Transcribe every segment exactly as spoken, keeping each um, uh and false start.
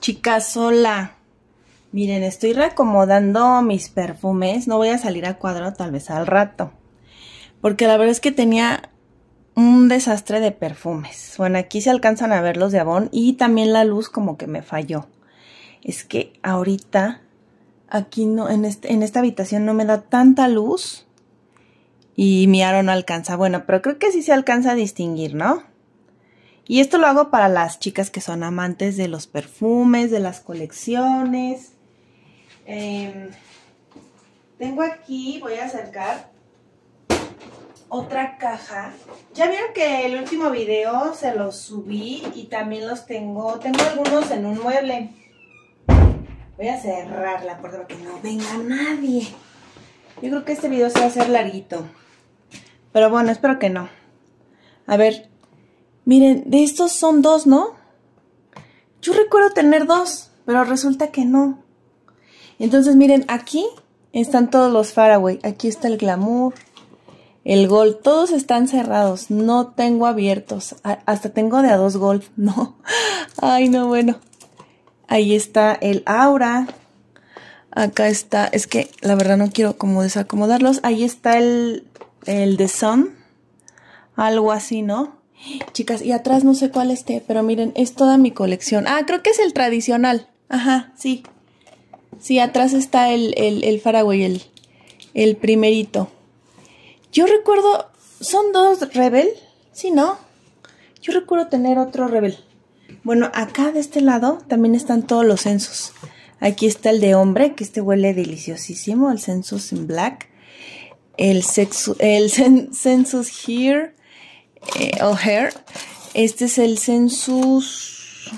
Chicas, hola. Miren, estoy reacomodando mis perfumes. No voy a salir a cuadro, tal vez al rato, porque la verdad es que tenía un desastre de perfumes. Bueno, aquí se alcanzan a ver los de Avon y también la luz como que me falló. Es que ahorita aquí no, en, este, en esta habitación no me da tanta luz y mi aro no alcanza. Bueno, pero creo que sí se alcanza a distinguir, ¿no? Y esto lo hago para las chicas que son amantes de los perfumes, de las colecciones. Eh, tengo aquí, voy a acercar otra caja. Ya vieron que el último video se los subí y también los tengo, tengo algunos en un mueble. Voy a cerrar la puerta para que no venga nadie. Yo creo que este video se va a hacer larguito, pero bueno, espero que no. A ver, miren, de estos son dos, ¿no? Yo recuerdo tener dos, pero resulta que no. Entonces, miren, aquí están todos los Faraway. Aquí está el Glamour, el Gold. Todos están cerrados. No tengo abiertos. Hasta tengo de a dos Gold. No. Ay, no, bueno. Ahí está el Aura. Acá está. Es que la verdad no quiero como desacomodarlos. Ahí está el, el The Sun. Algo así, ¿no? Chicas, y atrás no sé cuál esté, pero miren, es toda mi colección. Ah, creo que es el tradicional. Ajá, sí. Sí, atrás está el, el, el Faraway, el, el primerito. Yo recuerdo, ¿son dos Rebel? Sí, ¿no? Yo recuerdo tener otro Rebel. Bueno, acá de este lado también están todos los Sensus. Aquí está el de hombre, que este huele deliciosísimo, el Sensus in Black. El, sexu, el sen, Sensus Here. Eh, O'Hare. Este es el Sensus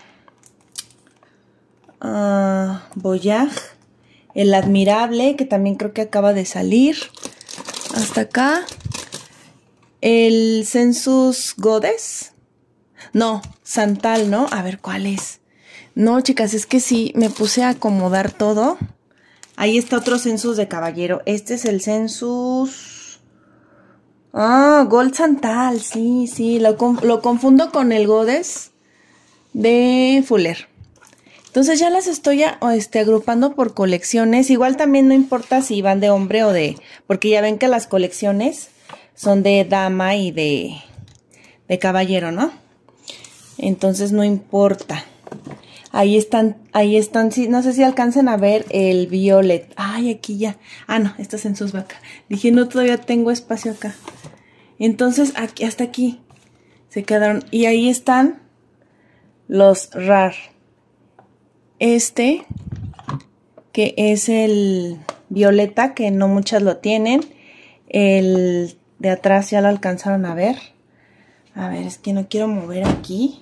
uh, Voyage, el Admirable, que también creo que acaba de salir. Hasta acá. El Sensus Goddess. No, Santal, ¿no? A ver, ¿cuál es? No, chicas, es que sí, me puse a acomodar todo. Ahí está otro Sensus de caballero. Este es el Sensus... Ah, Gold Santal, sí, sí, lo, lo confundo con el Goddess de Fuller. Entonces ya las estoy a, este, agrupando por colecciones. Igual también no importa si van de hombre o de... Porque ya ven que las colecciones son de dama y de, de caballero, ¿no? Entonces no importa. Ahí están, ahí están, sí, no sé si alcancen a ver el Violet. Ay, aquí ya. Ah, no, esto es en sus vacas. Dije, no, todavía tengo espacio acá. Entonces, aquí, hasta aquí se quedaron. Y ahí están los Rar. Este, que es el Violeta, que no muchas lo tienen. El de atrás ya lo alcanzaron a ver. A ver, es que no quiero mover aquí.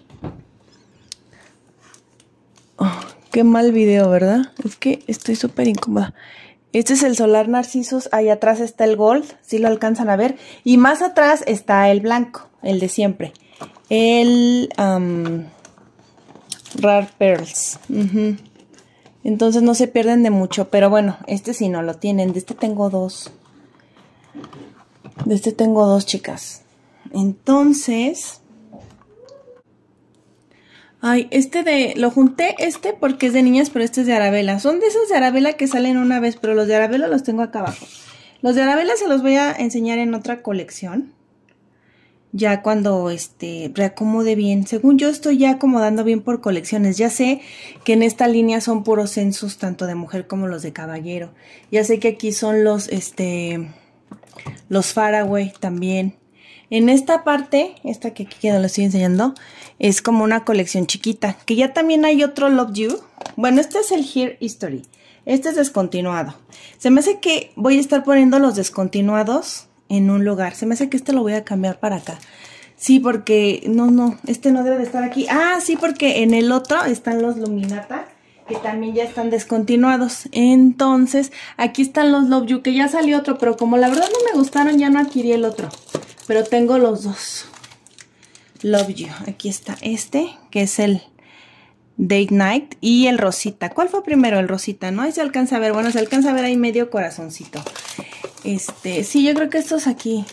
Oh, qué mal video, ¿verdad? Es que estoy súper incómoda. Este es el Solar Narcissus. Ahí atrás está el Gold. Si lo alcanzan a ver. Y más atrás está el blanco. El de siempre. El um, Rare Pearls. Uh-huh. Entonces no se pierden de mucho. Pero bueno, este sí no lo tienen. De este tengo dos. De este tengo dos, chicas. Entonces... Ay, este de... Lo junté este porque es de niñas, pero este es de Arabella. Son de esos de Arabella que salen una vez, pero los de Arabella los tengo acá abajo. Los de Arabella se los voy a enseñar en otra colección. Ya cuando este reacomode bien. Según yo estoy ya acomodando bien por colecciones. Ya sé que en esta línea son puros Sensus, tanto de mujer como los de caballero. Ya sé que aquí son los, este... los Faraway también. En esta parte, esta que aquí que lo estoy enseñando, es como una colección chiquita. Que ya también hay otro Love You. Bueno, este es el Here History. Este es descontinuado. Se me hace que voy a estar poniendo los descontinuados en un lugar. Se me hace que este lo voy a cambiar para acá. Sí, porque... No, no, este no debe de estar aquí. Ah, sí, porque en el otro están los Luminata, que también ya están descontinuados. Entonces, aquí están los Love You, que ya salió otro, pero como la verdad no me gustaron, ya no adquirí el otro. Pero tengo los dos. Love You. Aquí está este, que es el Date Night. Y el Rosita. ¿Cuál fue primero? El Rosita, ¿no? Ahí se alcanza a ver. Bueno, se alcanza a ver ahí medio corazoncito. Este, sí, yo creo que estos aquí.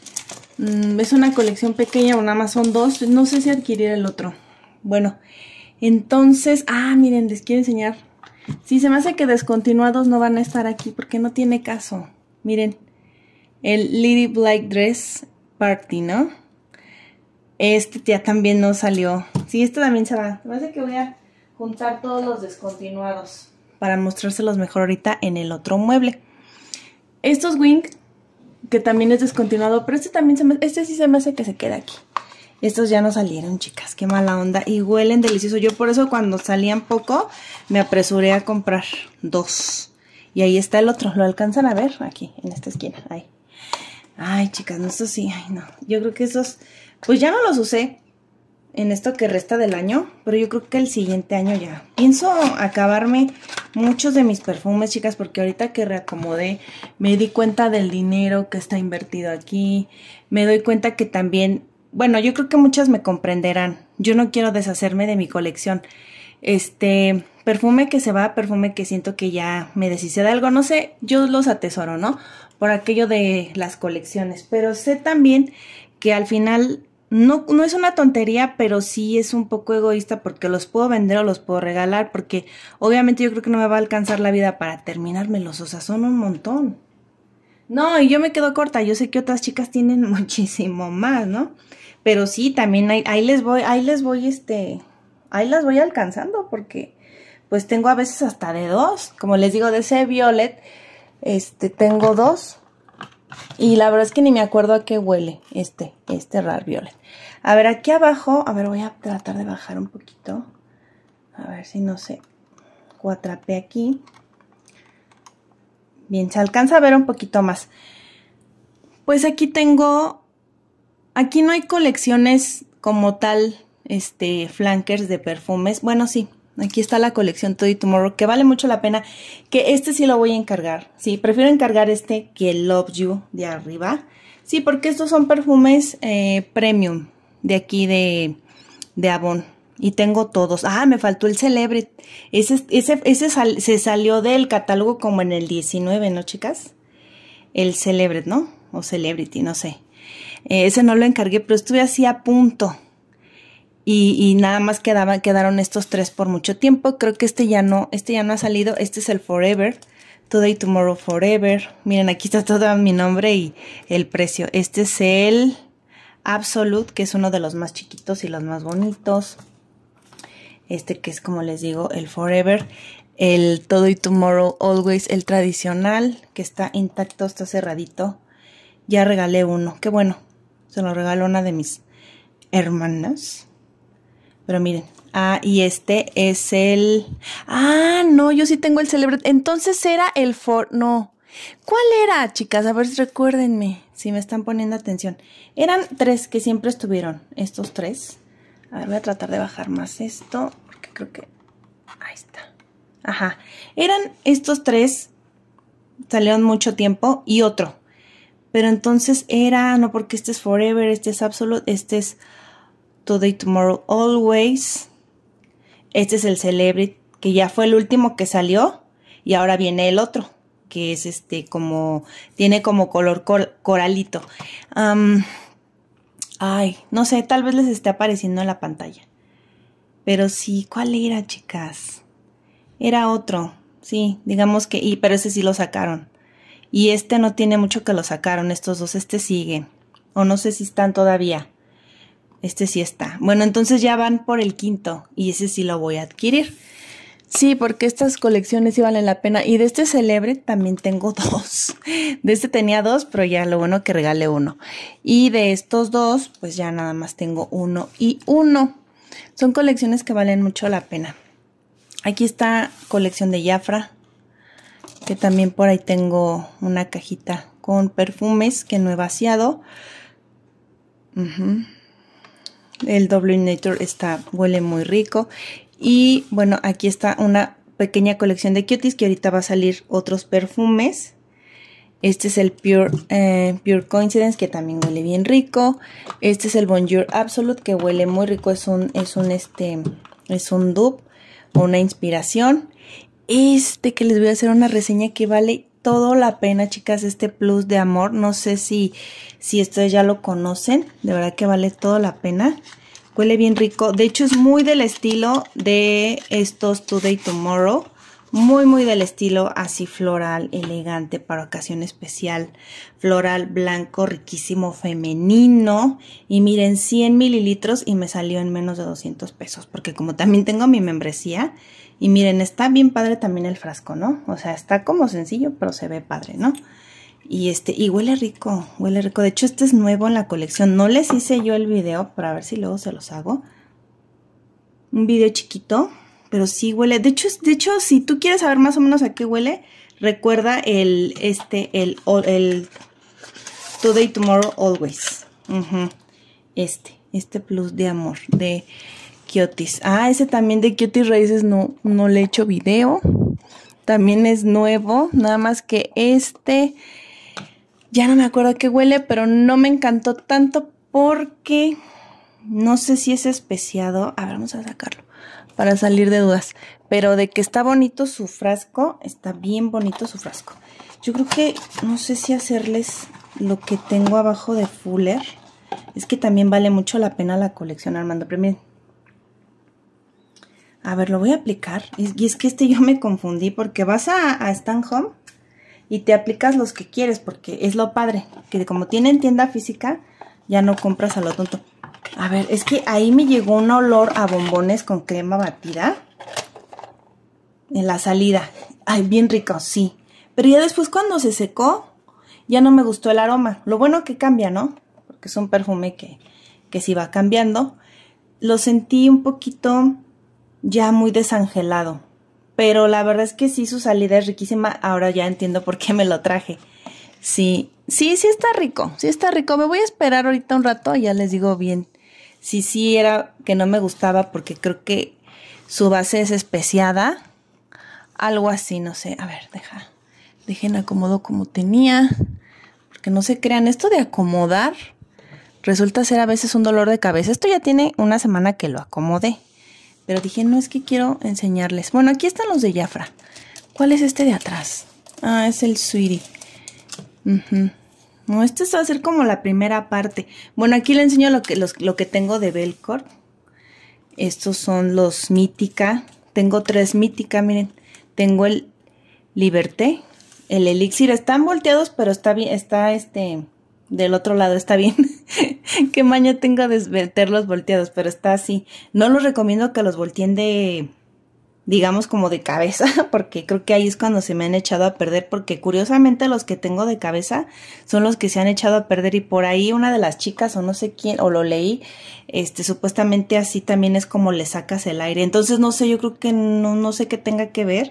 Mmm, es una colección pequeña o nada más son dos. No sé si adquirir el otro. Bueno, Entonces, ah, miren, les quiero enseñar. Sí, se me hace que descontinuados no van a estar aquí porque no tiene caso. Miren, el Lady Black Dress Party, ¿no? Este ya también no salió. Sí, este también se va. Me parece que voy a juntar todos los descontinuados para mostrárselos mejor ahorita en el otro mueble. Estos Wing, que también es descontinuado, pero este también se me, este sí se me hace que se queda aquí. Estos ya no salieron, chicas, qué mala onda. Y huelen delicioso. Yo por eso cuando salían poco me apresuré a comprar dos. Y ahí está el otro. ¿Lo alcanzan a ver? Aquí, en esta esquina. Ahí. Ay, chicas, no, estos sí. Ay, no. Yo creo que estos, pues ya no los usé en esto que resta del año. Pero yo creo que el siguiente año ya. Pienso acabarme muchos de mis perfumes, chicas, porque ahorita que reacomodé me di cuenta del dinero que está invertido aquí. Me doy cuenta que también... Bueno, yo creo que muchas me comprenderán. Yo no quiero deshacerme de mi colección. Este, perfume que se va, perfume que siento que ya me deshice de algo. No sé, yo los atesoro, ¿no? Por aquello de las colecciones. Pero sé también que al final no, no es una tontería, pero sí es un poco egoísta porque los puedo vender o los puedo regalar. Porque obviamente yo creo que no me va a alcanzar la vida para terminármelos. O sea, son un montón. No, y yo me quedo corta. Yo sé que otras chicas tienen muchísimo más, ¿no? Pero sí, también ahí, ahí les voy, ahí les voy, este, ahí las voy alcanzando porque pues tengo a veces hasta de dos. Como les digo, de ese Violet, este, tengo dos. Y la verdad es que ni me acuerdo a qué huele este, este Rare Violet. A ver, aquí abajo, a ver, voy a tratar de bajar un poquito. A ver si no se cuatrape aquí. Bien, se alcanza a ver un poquito más. Pues aquí tengo... Aquí no hay colecciones como tal, este, flankers de perfumes. Bueno, sí, aquí está la colección Today Tomorrow, que vale mucho la pena. Que este sí lo voy a encargar. Sí, prefiero encargar este que el Love You de arriba. Sí, porque estos son perfumes eh, premium de aquí de, de Avon. Y tengo todos. Ah, me faltó el Celebrity. Ese, ese, ese sal, se salió del catálogo como en el diecinueve, ¿no, chicas? El Celebrity, ¿no? O Celebrity, no sé. Eh, ese no lo encargué, pero estuve así a punto. Y, y nada más quedaban, quedaron estos tres por mucho tiempo. Creo que este ya no, este ya no ha salido. Este es el Forever. Today, Tomorrow, Forever. Miren, aquí está todo mi nombre y el precio. Este es el Absolute, que es uno de los más chiquitos y los más bonitos. Este que es, como les digo, el Forever. El Today, Tomorrow, Always, el tradicional, que está intacto, está cerradito. Ya regalé uno. Qué bueno. Se lo regaló una de mis hermanas. Pero miren. Ah, y este es el... Ah, no, yo sí tengo el Celebrity. Entonces era el For... No. ¿Cuál era, chicas? A ver, recuérdenme. Si me están poniendo atención. Eran tres que siempre estuvieron. Estos tres. A ver, voy a tratar de bajar más esto. Porque creo que... Ahí está. Ajá. Eran estos tres. Salieron mucho tiempo. Y otro. Pero entonces era, no, porque este es Forever, este es Absolute, este es Today, Tomorrow, Always. Este es el Celebrity, que ya fue el último que salió. Y ahora viene el otro, que es este como, tiene como color cor, coralito. Um, ay, no sé, tal vez les esté apareciendo en la pantalla. Pero sí, ¿cuál era, chicas? Era otro, sí, digamos que, y, pero ese sí lo sacaron. Y este no tiene mucho que lo sacaron, estos dos, este sigue. O no sé si están todavía. Este sí está. Bueno, entonces ya van por el quinto. Y ese sí lo voy a adquirir. Sí, porque estas colecciones sí valen la pena. Y de este Celebrity también tengo dos. De este tenía dos, pero ya lo bueno que regalé uno. Y de estos dos, pues ya nada más tengo uno y uno. Son colecciones que valen mucho la pena. Aquí está colección de Jafra. Que también por ahí tengo una cajita con perfumes que no he vaciado. Uh-huh. El Double Nature está, huele muy rico. Y bueno, aquí está una pequeña colección de cuties que ahorita va a salir otros perfumes. Este es el Pure, eh, Pure Coincidence, que también huele bien rico. Este es el Bonjour Absolute, que huele muy rico. Es un, es un, este, es un dupe o una inspiración. Este que les voy a hacer una reseña que vale todo la pena, chicas, este Plus de Amor. No sé si, si ustedes ya lo conocen, de verdad que vale todo la pena. Huele bien rico. De hecho, es muy del estilo de estos Today Tomorrow. Muy, muy del estilo así floral, elegante para ocasión especial. Floral blanco, riquísimo, femenino. Y miren, cien mililitros y me salió en menos de doscientos pesos. Porque como también tengo mi membresía. Y miren, está bien padre también el frasco, ¿no? O sea, está como sencillo, pero se ve padre, ¿no? Y este, y huele rico, huele rico. De hecho, este es nuevo en la colección. No les hice yo el video para ver si luego se los hago. Un video chiquito. Pero sí huele, de hecho, de hecho, si tú quieres saber más o menos a qué huele, recuerda el, este, el, el Today, Tomorrow, Always. Uh-huh. Este, este plus de amor, de Kiotis. Ah, ese también de Kiotis Raíces no, no le he hecho video. También es nuevo, nada más que este, ya no me acuerdo a qué huele, pero no me encantó tanto porque no sé si es especiado. A ver, vamos a sacarlo para salir de dudas, pero de que está bonito su frasco, está bien bonito su frasco. Yo creo que, no sé si hacerles lo que tengo abajo de Fuller, es que también vale mucho la pena la colección, Armando, pero miren. A ver, lo voy a aplicar, y es que este yo me confundí, porque vas a, a Stan Home y te aplicas los que quieres, porque es lo padre, que como tienen tienda física, ya no compras a lo tonto. A ver, es que ahí me llegó un olor a bombones con crema batida en la salida. Ay, bien rico, sí. Pero ya después cuando se secó, ya no me gustó el aroma. Lo bueno que cambia, ¿no? Porque es un perfume que, que sí va cambiando. Lo sentí un poquito ya muy desangelado. Pero la verdad es que sí, su salida es riquísima. Ahora ya entiendo por qué me lo traje. Sí, sí, sí está rico. Sí está rico. Me voy a esperar ahorita un rato y ya les digo bien. Sí, sí era que no me gustaba porque creo que su base es especiada. Algo así, no sé. A ver, deja. Dejen acomodo como tenía. Porque no se crean, esto de acomodar resulta ser a veces un dolor de cabeza. Esto ya tiene una semana que lo acomodé. Pero dije, no, es que quiero enseñarles. Bueno, aquí están los de Jafra. ¿Cuál es este de atrás? Ah, es el Sweetie. Uh-huh. No, este va a ser como la primera parte. Bueno, aquí les enseño lo que, los, lo que tengo de Belcourt. Estos son los Mítica. Tengo tres Mítica, miren. Tengo el Liberté, el Elixir. Están volteados, pero está bien, está este, del otro lado, está bien. Qué maña tengo de meterlos volteados, pero está así. No los recomiendo que los volteen de, digamos, como de cabeza, porque creo que ahí es cuando se me han echado a perder, porque curiosamente los que tengo de cabeza son los que se han echado a perder, y por ahí una de las chicas, o no sé quién, o lo leí, este, supuestamente así también es como le sacas el aire. Entonces no sé, yo creo que no, no sé qué tenga que ver,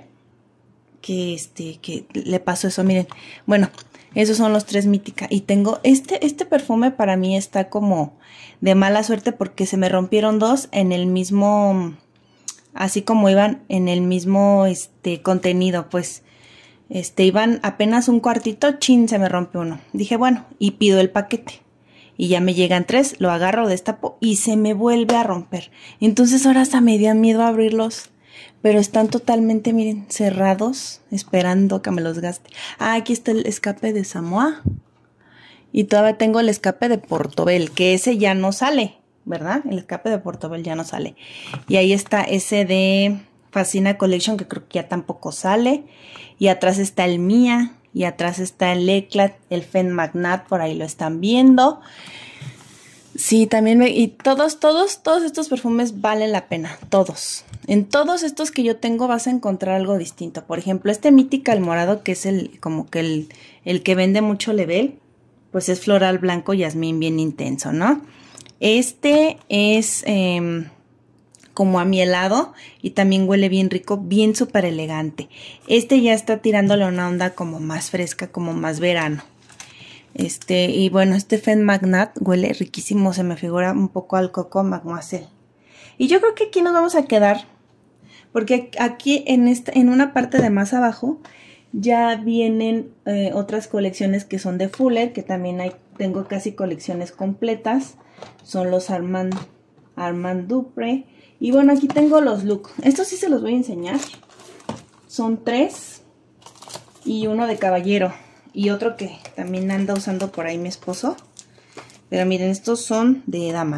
que este, que le pasó eso, miren. Bueno, esos son los tres Mítica, y tengo, este, este perfume para mí está como de mala suerte, porque se me rompieron dos en el mismo... Así como iban en el mismo este contenido, pues este iban apenas un cuartito, chin, se me rompe uno. Dije, bueno, y pido el paquete. Y ya me llegan tres, lo agarro, destapo y se me vuelve a romper. Entonces ahora hasta me dio miedo a abrirlos. Pero están totalmente, miren, cerrados, esperando que me los gaste. Ah, aquí está el escape de Samoa. Y todavía tengo el escape de Portobel, que ese ya no sale, ¿verdad? El escape de Portobel ya no sale. Y ahí está ese de Fascina Collection, que creo que ya tampoco sale. Y atrás está el Mia. Y atrás está el Eclat, el Femme Magnat, por ahí lo están viendo. Sí, también me... Y todos, todos, todos estos perfumes valen la pena. Todos. En todos estos que yo tengo vas a encontrar algo distinto. Por ejemplo, este Mítica, el morado, que es el como que el, el que vende mucho Level, pues es floral blanco, jazmín bien intenso, ¿no? Este es eh, como amielado y también huele bien rico, bien súper elegante. Este ya está tirándole una onda como más fresca, como más verano. Este, y bueno, este Femme Magnat huele riquísimo, se me figura un poco al Coco Mademoiselle. Y yo creo que aquí nos vamos a quedar, porque aquí en, esta, en una parte de más abajo ya vienen eh, otras colecciones que son de Fuller, que también hay, tengo casi colecciones completas. Son los Armand, Armand Dupre. Y bueno, aquí tengo los look. Estos sí se los voy a enseñar. Son tres. Y uno de caballero. Y otro que también anda usando por ahí mi esposo. Pero miren, estos son de dama, ¿no?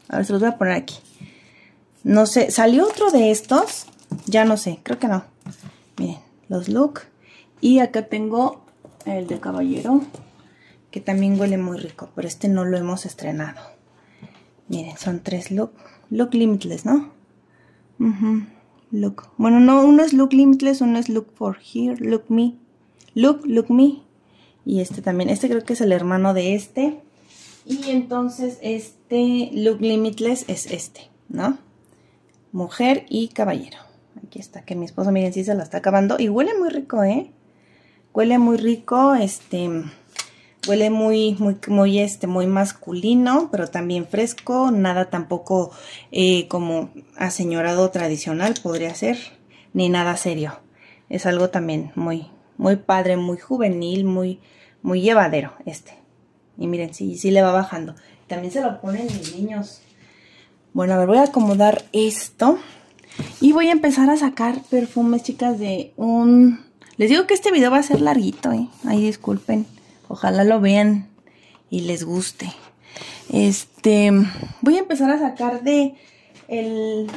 A ver, se los voy a poner aquí. No sé, ¿salió otro de estos? Ya no sé, creo que no. Miren, los look. Y acá tengo el de caballero, que también huele muy rico, pero este no lo hemos estrenado. Miren, son tres look. Look Limitless, ¿no? Uh-huh. Look. Bueno, no, uno es Look Limitless, uno es Look for Here, Look Me. Look, Look Me. Y este también. Este creo que es el hermano de este. Y entonces este Look Limitless es este, ¿no? Mujer y caballero. Aquí está, que mi esposo, miren, sí se la está acabando. Y huele muy rico, ¿eh? Huele muy rico, este... Huele muy, muy, muy, este, muy masculino, pero también fresco. Nada tampoco eh, como aseñorado tradicional podría ser. Ni nada serio. Es algo también muy, muy padre, muy juvenil, muy, muy llevadero este. Y miren, sí, sí le va bajando. También se lo ponen mis niños. Bueno, a ver, voy a acomodar esto. Y voy a empezar a sacar perfumes, chicas, de un... Les digo que este video va a ser larguito, ¿eh? Ay, disculpen. Ojalá lo vean y les guste. Este... Voy a empezar a sacar de el...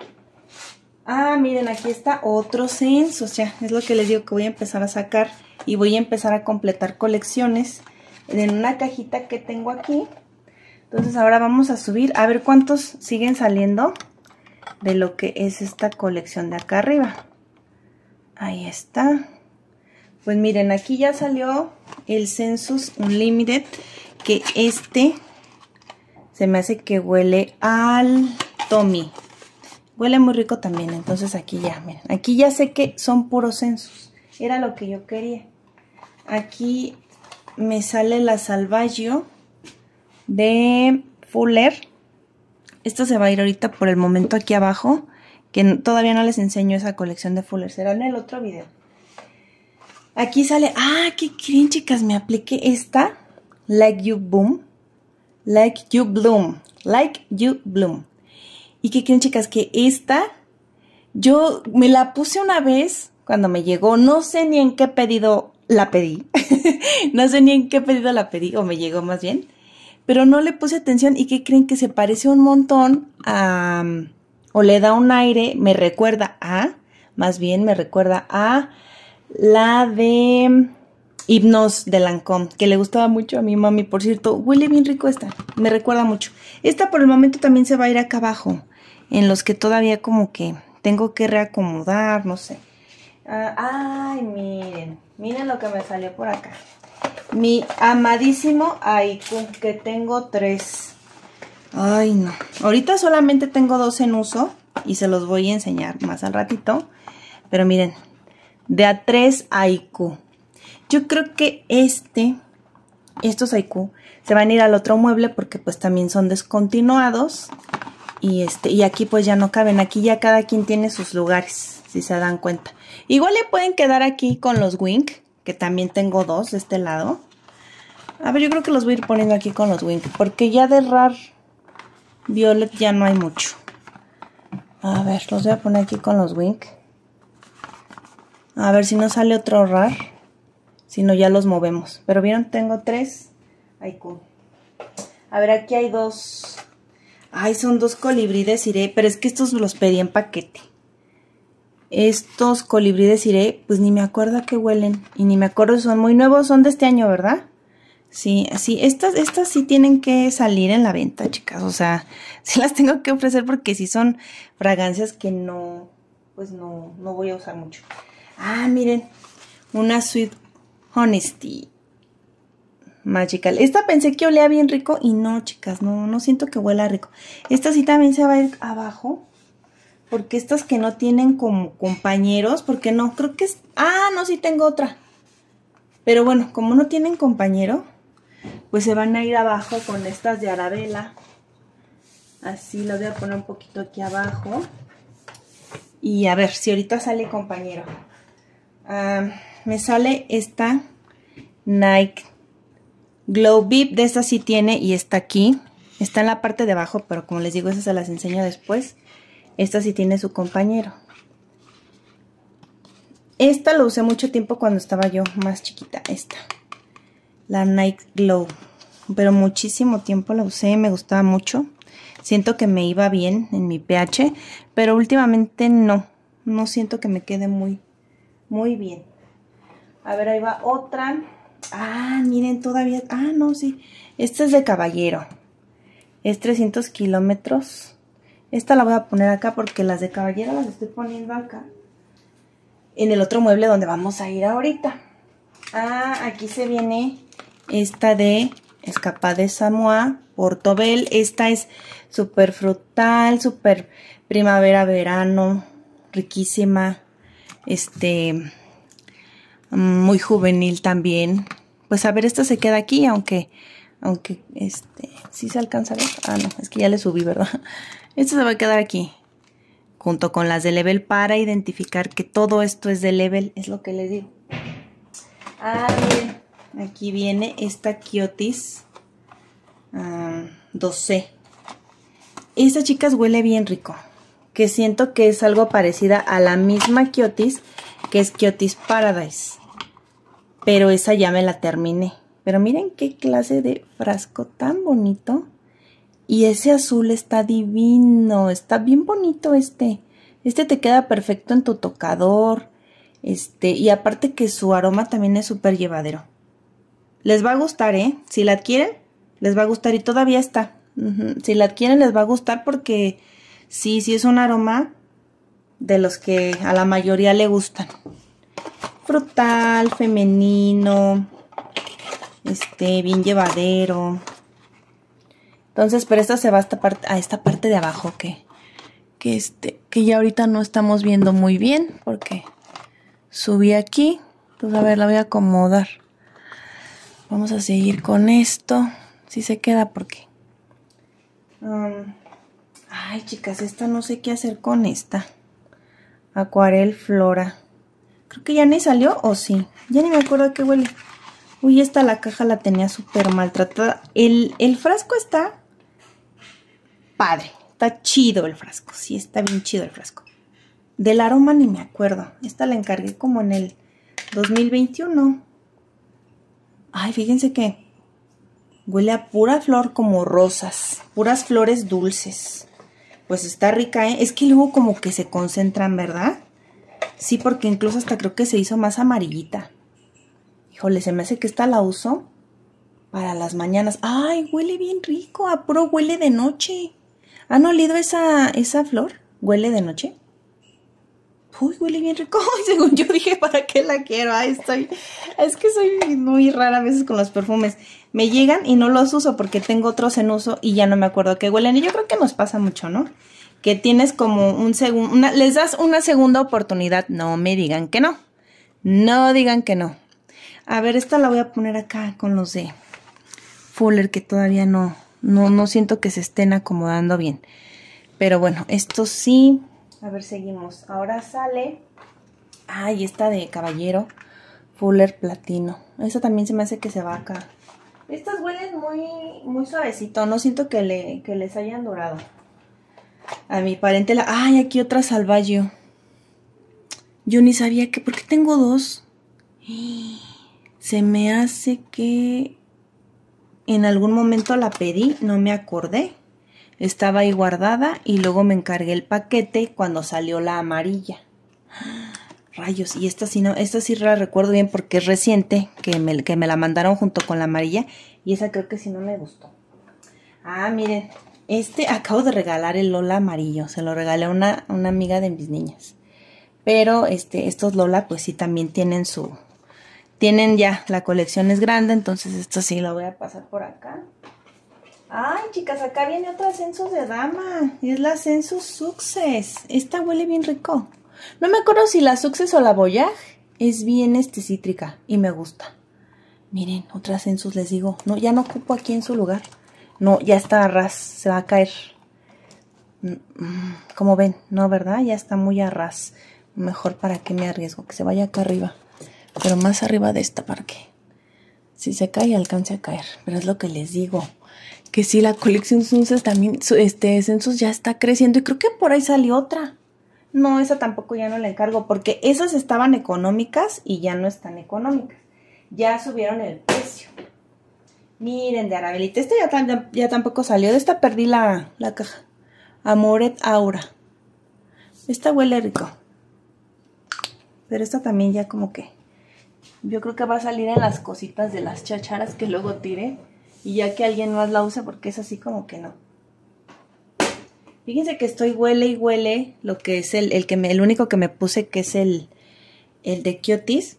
Ah, miren, aquí está otro censo. O sea, es lo que les digo que voy a empezar a sacar. Y voy a empezar a completar colecciones en una cajita que tengo aquí. Entonces ahora vamos a subir a ver cuántos siguen saliendo de lo que es esta colección de acá arriba. Ahí está. Pues miren, aquí ya salió el Sensus Unlimited, que este se me hace que huele al Tommy. Huele muy rico también, entonces aquí ya, miren, aquí ya sé que son puros Sensus. Era lo que yo quería. Aquí me sale la Salvaggio de Fuller. Esto se va a ir ahorita por el momento aquí abajo, que todavía no les enseño esa colección de Fuller. Será en el otro video. Aquí sale, ah, ¿qué creen, chicas? Me apliqué esta, Like You Bloom. Like You Bloom. Like You Bloom. ¿Y qué creen, chicas? Que esta, yo me la puse una vez cuando me llegó. No sé ni en qué pedido la pedí. No sé ni en qué pedido la pedí, o me llegó más bien. Pero no le puse atención. ¿Y qué creen? Que se parece un montón a... O le da un aire, me recuerda a... Más bien me recuerda a... La de Hypnose de Lancôme, que le gustaba mucho a mi mami, por cierto. Huele bien rico esta, me recuerda mucho. Esta por el momento también se va a ir acá abajo, en los que todavía como que tengo que reacomodar, no sé. Ah, ay, miren, miren lo que me salió por acá. Mi amadísimo Haiku, que tengo tres. Ay, no. Ahorita solamente tengo dos en uso y se los voy a enseñar más al ratito. Pero miren. De a tres Haiku. Yo creo que este, estos Haiku, se van a ir al otro mueble porque pues también son descontinuados. Y este, y aquí pues ya no caben. Aquí ya cada quien tiene sus lugares, si se dan cuenta. Igual le pueden quedar aquí con los Wink, que también tengo dos de este lado. A ver, yo creo que los voy a ir poniendo aquí con los Wink, porque ya de Rar Violet ya no hay mucho. A ver, los voy a poner aquí con los Wink. A ver si no sale otro Rar. Si no, ya los movemos. Pero vieron, tengo tres. Haiku. A ver, aquí hay dos. Ay, son dos colibrí de ciré. Pero es que estos los pedí en paquete. Estos colibrí de ciré, pues ni me acuerdo a qué huelen. Y ni me acuerdo, son muy nuevos. Son de este año, ¿verdad? Sí, sí. Estas, estas sí tienen que salir en la venta, chicas. O sea, sí las tengo que ofrecer porque sí son fragancias que no, pues no, no voy a usar mucho. Ah, miren, una Sweet Honesty Magical. Esta pensé que olía bien rico y no, chicas, no, no siento que huela rico. Esta sí también se va a ir abajo, porque estas que no tienen como compañeros, porque no, creo que es... Ah, no, sí tengo otra. Pero bueno, como no tienen compañero, pues se van a ir abajo con estas de Arabella. Así las voy a poner un poquito aquí abajo. Y a ver si ahorita sale compañero. Uh, me sale esta Night Glow Beep. De esta sí tiene y está aquí. Está en la parte de abajo, pero como les digo, esas se las enseño después. Esta sí tiene su compañero. Esta lo usé mucho tiempo cuando estaba yo más chiquita. Esta, la Night Glow. Pero muchísimo tiempo la usé, me gustaba mucho. Siento que me iba bien en mi pH, pero últimamente no. No siento que me quede muy, muy bien. A ver, ahí va otra. Ah, miren, todavía... Ah, no, sí. Esta es de caballero. Es trescientos kilómetros. Esta la voy a poner acá porque las de caballero las estoy poniendo acá. En el otro mueble donde vamos a ir ahorita. Ah, aquí se viene esta de Escapada de Samoa, Portobel. Esta es súper frutal, súper primavera-verano, riquísima. Este, muy juvenil también. Pues a ver, esta se queda aquí, aunque, aunque, este, ¿sí se alcanza a ver? Ah, no, es que ya le subí, ¿verdad? Esta se va a quedar aquí, junto con las de Level, para identificar que todo esto es de Level, es lo que les digo. Ah, bien, aquí viene esta Kiotis um, dos C. Esta, chicas, huele bien rico, que siento que es algo parecida a la misma Kiotis, que es Kiotis Paradise, pero esa ya me la terminé. Pero miren qué clase de frasco tan bonito. Y ese azul está divino, está bien bonito este. Este te queda perfecto en tu tocador. Este, y aparte que su aroma también es súper llevadero. Les va a gustar, ¿eh? Si la adquieren, les va a gustar y todavía está. Uh-huh. Si la adquieren, les va a gustar porque sí, sí es un aroma de los que a la mayoría le gustan. Frutal, femenino, este, bien llevadero. Entonces, pero esta se va a esta parte, a esta parte de abajo que, que, este, que ya ahorita no estamos viendo muy bien porque subí aquí. Entonces, a ver, la voy a acomodar. Vamos a seguir con esto. Si se queda porque... Um, ay, chicas, esta no sé qué hacer con esta. Acuarel Flora. Creo que ya ni salió, ¿o sí? Ya ni me acuerdo a qué huele. Uy, esta la caja la tenía súper maltratada. El, el frasco está... padre, está chido el frasco, sí, está bien chido el frasco. Del aroma ni me acuerdo, esta la encargué como en el dos mil veintiuno. Ay, fíjense que huele a pura flor, como rosas, puras flores dulces. Pues está rica, ¿eh? Es que luego como que se concentran, ¿verdad? Sí, porque incluso hasta creo que se hizo más amarillita. Híjole, se me hace que esta la uso para las mañanas. Ay, huele bien rico, a puro huele de noche. ¿Han olido esa, esa flor? ¿Huele de noche? Uy, huele bien rico. Según yo dije, ¿para qué la quiero? Ay, estoy... Es que soy muy rara a veces con los perfumes. Me llegan y no los uso porque tengo otros en uso y ya no me acuerdo qué huelen. Y yo creo que nos pasa mucho, ¿no? Que tienes como un segundo... Les das una segunda oportunidad. No me digan que no. No digan que no. A ver, esta la voy a poner acá con los de Fuller que todavía no... No, no siento que se estén acomodando bien. Pero bueno, esto sí. A ver, seguimos. Ahora sale... Ay, esta de caballero. Fuller Platino. Esta también se me hace que se va acá. Estas huelen muy, muy suavecito. No siento que, le, que les hayan dorado. A mi pariente la... Ay, aquí otra Salvaggio. Yo ni sabía que... ¿Por qué tengo dos? Se me hace que... En algún momento la pedí, no me acordé. Estaba ahí guardada y luego me encargué el paquete cuando salió la amarilla. Rayos, y esta sí no, esta sí la recuerdo bien porque es reciente, que me, que me la mandaron junto con la amarilla. Y esa creo que sí no me gustó. Ah, miren, este acabo de regalar el Lola amarillo. Se lo regalé a una, una amiga de mis niñas. Pero este, estos Lola pues sí también tienen su... Tienen ya, la colección es grande, entonces esto sí lo voy a pasar por acá. Ay, chicas, acá viene otra Sensus de dama. Es la Sensus Success. Esta huele bien rico. No me acuerdo si la Success o la Voyage. Es bien este cítrica y me gusta. Miren, otra Sensus, les digo. No, ya no ocupo aquí en su lugar. No, ya está a ras, se va a caer. Como ven, no, ¿verdad? Ya está muy a ras. Mejor para que me arriesgo, que se vaya acá arriba. Pero más arriba de esta para que si se cae alcance a caer. Pero es lo que les digo, que si la colección Sensus también, este Sensus ya está creciendo. Y creo que por ahí salió otra. No, esa tampoco ya no la encargo porque esas estaban económicas y ya no están económicas. Ya subieron el precio. Miren, de Arabelita. Este ya, ya, ya tampoco salió. De esta perdí la, la caja. Amoret Aura. Esta huele rico. Pero esta también ya como que... Yo creo que va a salir en las cositas de las chacharas que luego tire. Y ya que alguien más la use, porque es así como que no. Fíjense que estoy huele y huele lo que es el, el que me, el único que me puse, que es el, el de Kiotis.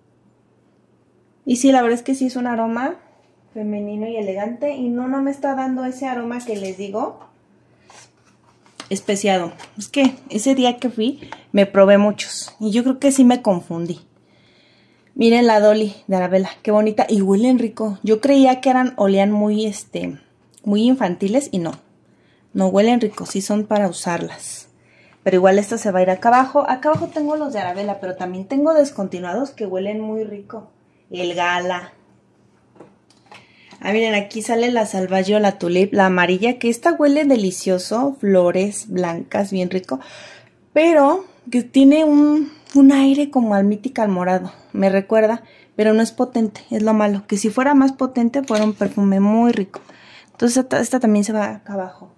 Y sí, la verdad es que sí es un aroma femenino y elegante. Y no, no me está dando ese aroma que les digo. Especiado. Es que ese día que fui me probé muchos. Y yo creo que sí me confundí. Miren la Dolly de Arabella, qué bonita y huelen rico. Yo creía que eran, olían muy, este, muy infantiles y no. No huelen rico, sí son para usarlas. Pero igual esta se va a ir acá abajo. Acá abajo tengo los de Arabella, pero también tengo descontinuados que huelen muy rico. El Gala. Ah, miren, aquí sale la Salvaggio, la Tulip, la amarilla, que esta huele delicioso. Flores blancas, bien rico. Pero que tiene un... un aire como al Mythical morado, me recuerda, pero no es potente, es lo malo, que si fuera más potente fuera un perfume muy rico. Entonces esta, esta también se va acá abajo.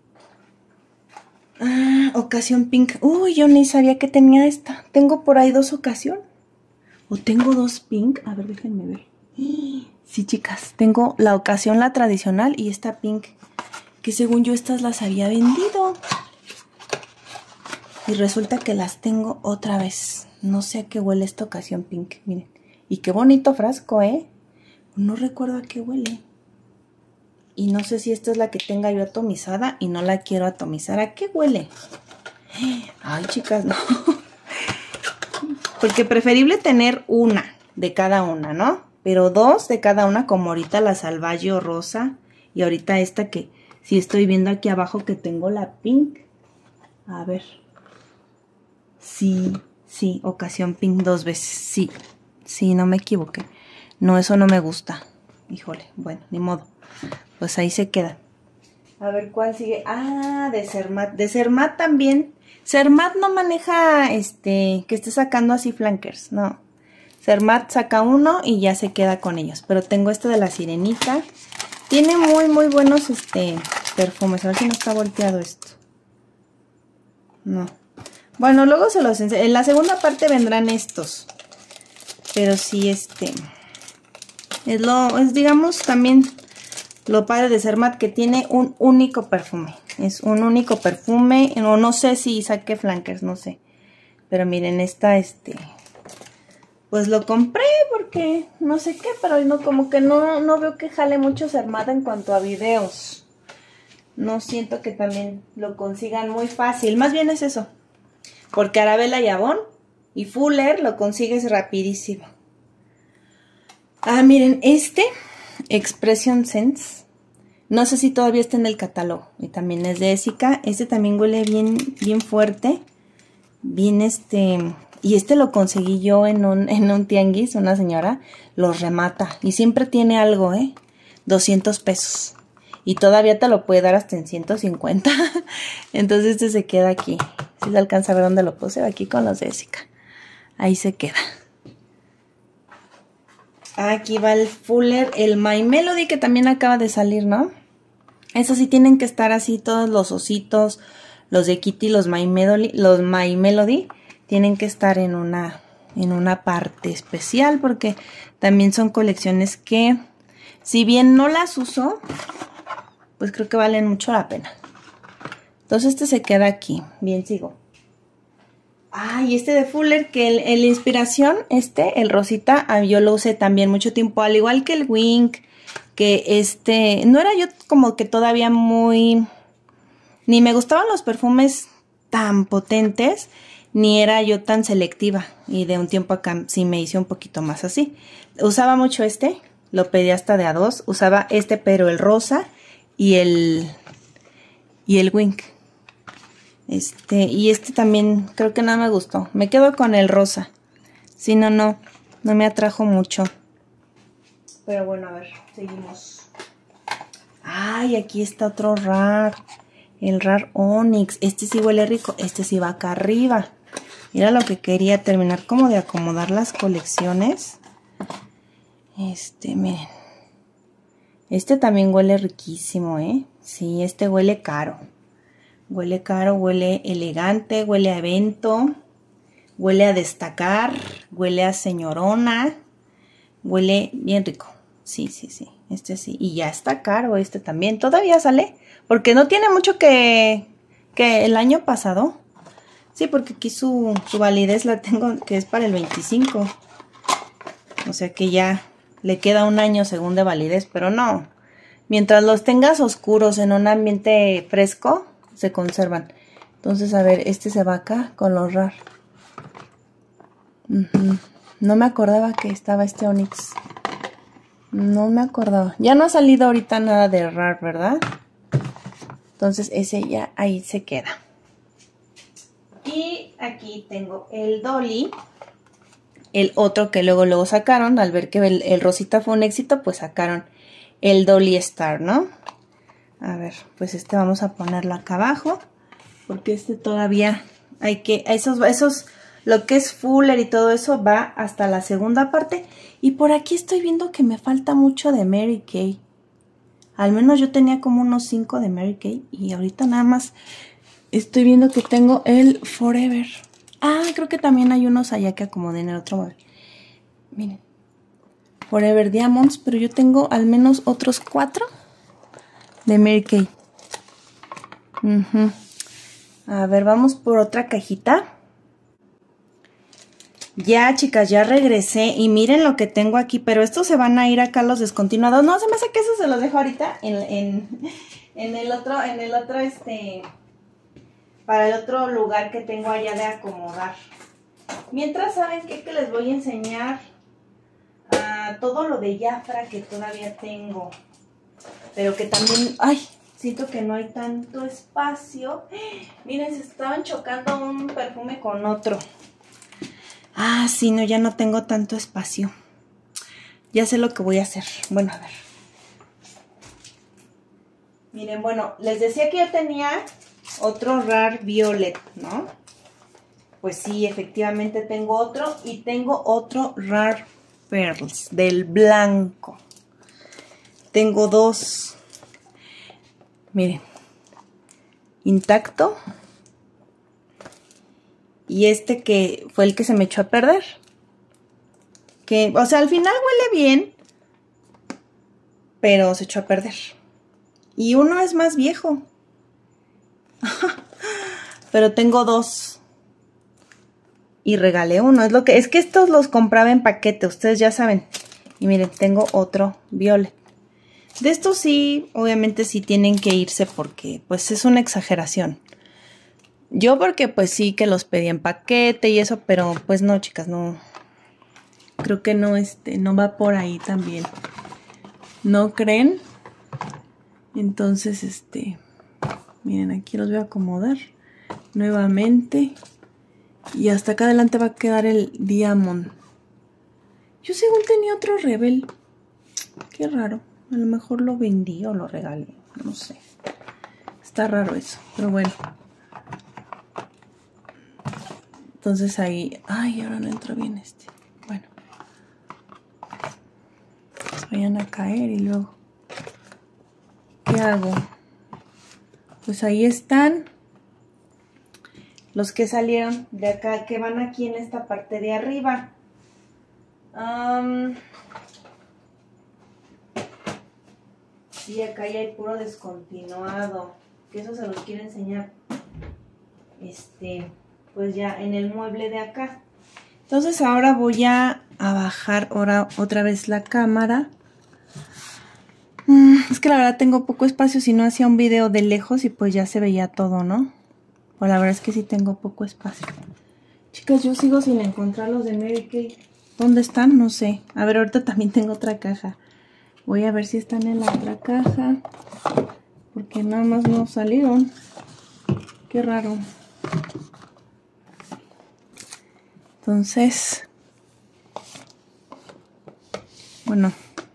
Ah, Ocasión Pink. Uy, yo ni sabía que tenía esta. Tengo por ahí dos Ocasión. O tengo dos Pink. A ver, déjenme ver. Sí, chicas, tengo la Ocasión, la tradicional, y esta Pink, que según yo estas las había vendido. Y resulta que las tengo otra vez. No sé a qué huele esta Ocasión Pink. Miren. Y qué bonito frasco, ¿eh? No recuerdo a qué huele. Y no sé si esta es la que tenga yo atomizada. Y no la quiero atomizar. ¿A qué huele? Ay, chicas, no. Porque preferible tener una de cada una, ¿no? Pero dos de cada una, como ahorita la Salvaggio rosa. Y ahorita esta que sí estoy viendo aquí abajo que tengo la Pink. A ver... Sí, sí, Ocasión Pink dos veces, sí, sí, no me equivoqué. No, eso no me gusta. Híjole, bueno, ni modo. Pues ahí se queda. A ver, ¿cuál sigue? Ah, de Zermatt. De Zermatt también. Zermatt no maneja, este, que esté sacando así flankers, no. Zermatt saca uno y ya se queda con ellos. Pero tengo este de la Sirenita. Tiene muy, muy buenos, este, perfumes. A ver si no está volteado esto. No. Bueno, luego se los enseño. En la segunda parte vendrán estos. Pero sí, este... Es lo... Es, digamos, también lo padre de Zermatt, que tiene un único perfume. Es un único perfume. No, no sé si saque flankers, no sé. Pero miren, esta, este... Pues lo compré porque no sé qué, pero no, como que no, no veo que jale mucho Zermatt en cuanto a videos. No siento que también lo consigan muy fácil. Más bien es eso. Porque Arabella y Avon y Fuller lo consigues rapidísimo. Ah, miren, este Expression Sense. No sé si todavía está en el catálogo. Y también es de Essica. Este también huele bien, bien fuerte. Bien este... Y este lo conseguí yo en un, en un tianguis. Una señora los remata. Y siempre tiene algo, ¿eh? doscientos pesos. Y todavía te lo puede dar hasta en ciento cincuenta. Entonces este se queda aquí. Si se alcanza a ver dónde lo puse. Aquí con los de Essica. Ahí se queda. Aquí va el Fuller. El My Melody, que también acaba de salir, ¿no? Eso sí tienen que estar así todos los ositos. Los de Kitty, los My Melody. Los My Melody tienen que estar en una, en una parte especial. Porque también son colecciones que, si bien no las uso, pues creo que valen mucho la pena. Entonces este se queda aquí. Bien, sigo. Ah, y este de Fuller, que el, el Inspiración, este, el rosita, ah, yo lo usé también mucho tiempo. Al igual que el Wink, que este, no era yo como que todavía muy... Ni me gustaban los perfumes tan potentes, ni era yo tan selectiva. Y de un tiempo acá sí me hice un poquito más así. Usaba mucho este, lo pedí hasta de a dos. Usaba este, pero el rosa y el... Y el Wink. Este, y este también creo que no me gustó. Me quedo con el rosa. Sí, no, no. No me atrajo mucho. Pero bueno, a ver, seguimos. Ay, aquí está otro Rar. El Rar Onyx. Este sí huele rico. Este sí va acá arriba. Era lo que quería, terminar como de acomodar las colecciones. Este, miren. Este también huele riquísimo, ¿eh? Sí, este huele caro. Huele caro, huele elegante, huele a evento, huele a destacar, huele a señorona, huele bien rico. Sí, sí, sí, este sí. Y ya está caro este también. Todavía sale, porque no tiene mucho que, que el año pasado. Sí, porque aquí su, su validez la tengo, que es para el veinticinco. O sea que ya le queda un año según de validez, pero no. Mientras los tengas oscuros en un ambiente fresco, se conservan. Entonces, a ver, este se va acá con los R A R. Uh-huh. No me acordaba que estaba este Onyx. No me acordaba. Ya no ha salido ahorita nada de R A R, ¿verdad? Entonces, ese ya ahí se queda. Y aquí tengo el Dolly. El otro que luego luego sacaron, al ver que el, el rosita fue un éxito, pues sacaron el Dolly Star, ¿no? A ver, pues este vamos a ponerlo acá abajo, porque este todavía hay que, esos, esos, lo que es Fuller y todo eso va hasta la segunda parte. Y por aquí estoy viendo que me falta mucho de Mary Kay. Al menos yo tenía como unos cinco de Mary Kay y ahorita nada más estoy viendo que tengo el Forever. Ah, creo que también hay unos allá que acomodé en el otro mueble. Miren. Forever Diamonds, pero yo tengo al menos otros cuatro de Mary Kay. Uh-huh. A ver, vamos por otra cajita. Ya, chicas, ya regresé. Y miren lo que tengo aquí, pero estos se van a ir acá los descontinuados. No, se me hace que esos se los dejo ahorita en, en, en el otro, en el otro, este... para el otro lugar que tengo allá de acomodar. Mientras, ¿saben qué? Que les voy a enseñar uh, todo lo de Jafra que todavía tengo. Pero que también, ay, siento que no hay tanto espacio. Miren, se estaban chocando un perfume con otro. Ah, sí, no, ya no tengo tanto espacio. Ya sé lo que voy a hacer. Bueno, a ver. Miren, bueno, les decía que yo tenía otro R A R Violet, ¿no? Pues sí, efectivamente tengo otro. Y tengo otro R A R Pearls, del blanco. Tengo dos. Miren. Intacto. Y este que fue el que se me echó a perder. Que, o sea, al final huele bien. Pero se echó a perder. Y uno es más viejo. Pero tengo dos. Y regalé uno. Es lo que es que estos los compraba en paquete. Ustedes ya saben. Y miren, tengo otro Violet. De estos sí, obviamente sí tienen que irse porque pues es una exageración. Yo porque pues sí que los pedí en paquete y eso, pero pues no, chicas, no. Creo que no, este, no va por ahí también. ¿No creen? Entonces, este, miren, aquí los voy a acomodar nuevamente. Y hasta acá adelante va a quedar el Diamond. Yo según tenía otro Rebel. Qué raro. A lo mejor lo vendí o lo regalé. No sé. Está raro eso. Pero bueno. Entonces ahí... Ay, ahora no entra bien este. Bueno. Se vayan a caer y luego... ¿Qué hago? Pues ahí están. Los que salieron de acá, que van aquí en esta parte de arriba. Um, sí, acá ya hay puro descontinuado. Que eso se los quiero enseñar. Este, pues ya en el mueble de acá. Entonces ahora voy a, a bajar ahora otra vez la cámara. Mm, es que la verdad tengo poco espacio, si no hacía un video de lejos y pues ya se veía todo, ¿no? Pues la verdad es que sí tengo poco espacio. Chicas, yo sigo sin encontrar los de Mary Kay. ¿Dónde están? No sé. A ver, ahorita también tengo otra caja. Voy a ver si están en la otra caja. Porque nada más no salieron. Qué raro. Entonces... Bueno.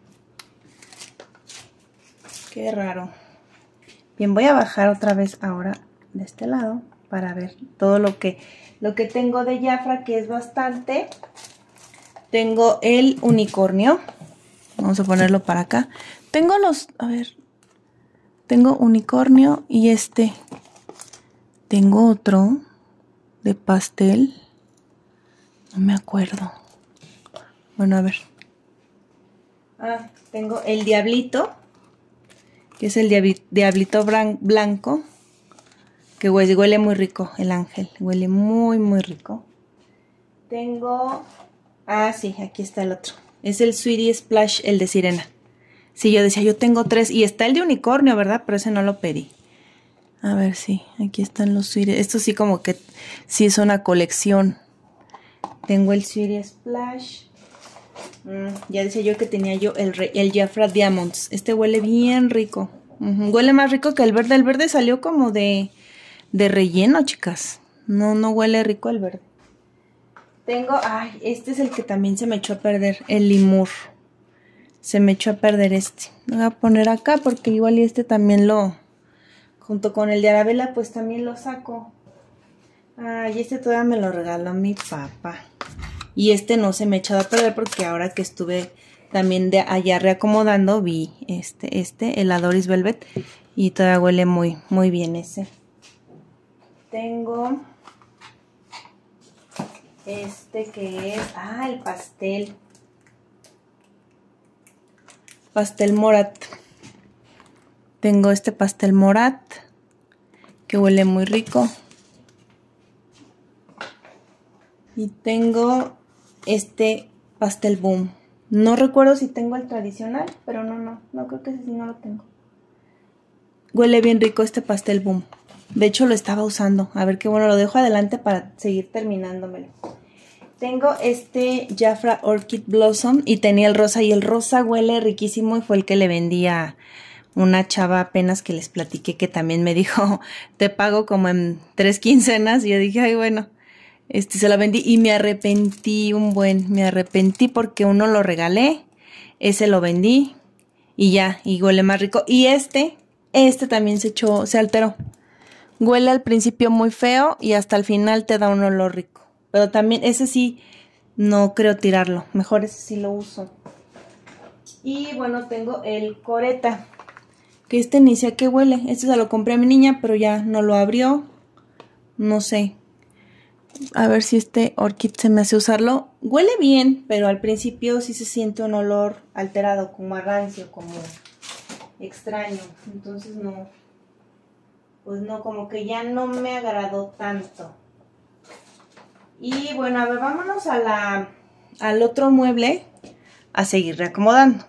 Qué raro. Bien, voy a bajar otra vez ahora de este lado para ver todo lo que lo que tengo de Jafra, que es bastante. Tengo el unicornio, Vamos a ponerlo para acá. Tengo los, a ver, tengo unicornio y este. Tengo otro de pastel. No me acuerdo. Bueno, a ver. Ah, tengo el diablito, que es el diablito blanco, que huele, huele muy rico, el ángel, huele muy muy rico. Tengo, ah sí, aquí está el otro, es el Sweetie Splash, el de sirena. Sí, yo decía, yo tengo tres, y está el de unicornio, ¿verdad? Pero ese no lo pedí. A ver, sí, aquí están los Sweetie, esto sí como que sí es una colección. Tengo el Sweetie Splash. Mm, ya decía yo que tenía yo el, el Jafra Diamonds. Este huele bien rico. Uh-huh. Huele más rico que el verde. El verde salió como de, de relleno, chicas. No, no huele rico el verde. Tengo, ay, este es el que también se me echó a perder. El Limur. Se me echó a perder este. Lo voy a poner acá porque igual y este también lo, junto con el de Arabella, pues también lo saco. Ay, este todavía me lo regaló mi papá. Y este no se me ha echado a perder porque ahora que estuve también de allá reacomodando vi este, este, el Adoris Velvet. Y todavía huele muy, muy bien ese. Tengo este que es, ah, el pastel. Pastel Morat. Tengo este pastel Morat que huele muy rico. Y tengo este pastel Boom. No recuerdo si tengo el tradicional, pero no, no, no creo que ese sí no lo tengo. Huele bien rico este pastel Boom. De hecho lo estaba usando. A ver qué bueno, lo dejo adelante para seguir terminándomelo. Tengo este Jafra Orchid Blossom y tenía el rosa y el rosa huele riquísimo y fue el que le vendí a una chava apenas que les platiqué que también me dijo, te pago como en tres quincenas y yo dije, ay bueno. Este se lo vendí y me arrepentí un buen, me arrepentí porque uno lo regalé, ese lo vendí y ya, y huele más rico. Y este, este también se echó, se alteró. Huele al principio muy feo y hasta el final te da un olor rico. Pero también ese sí, no creo tirarlo, mejor ese sí lo uso. Y bueno, tengo el Coretta, que este ni sé a qué huele. Este se lo compré a mi niña, pero ya no lo abrió, no sé. A ver si este Orchid se me hace usarlo. Huele bien, pero al principio sí se siente un olor alterado, como a rancio, como extraño. Entonces no, pues no, como que ya no me agradó tanto. Y bueno, a ver, vámonos a la, al otro mueble a seguir reacomodando.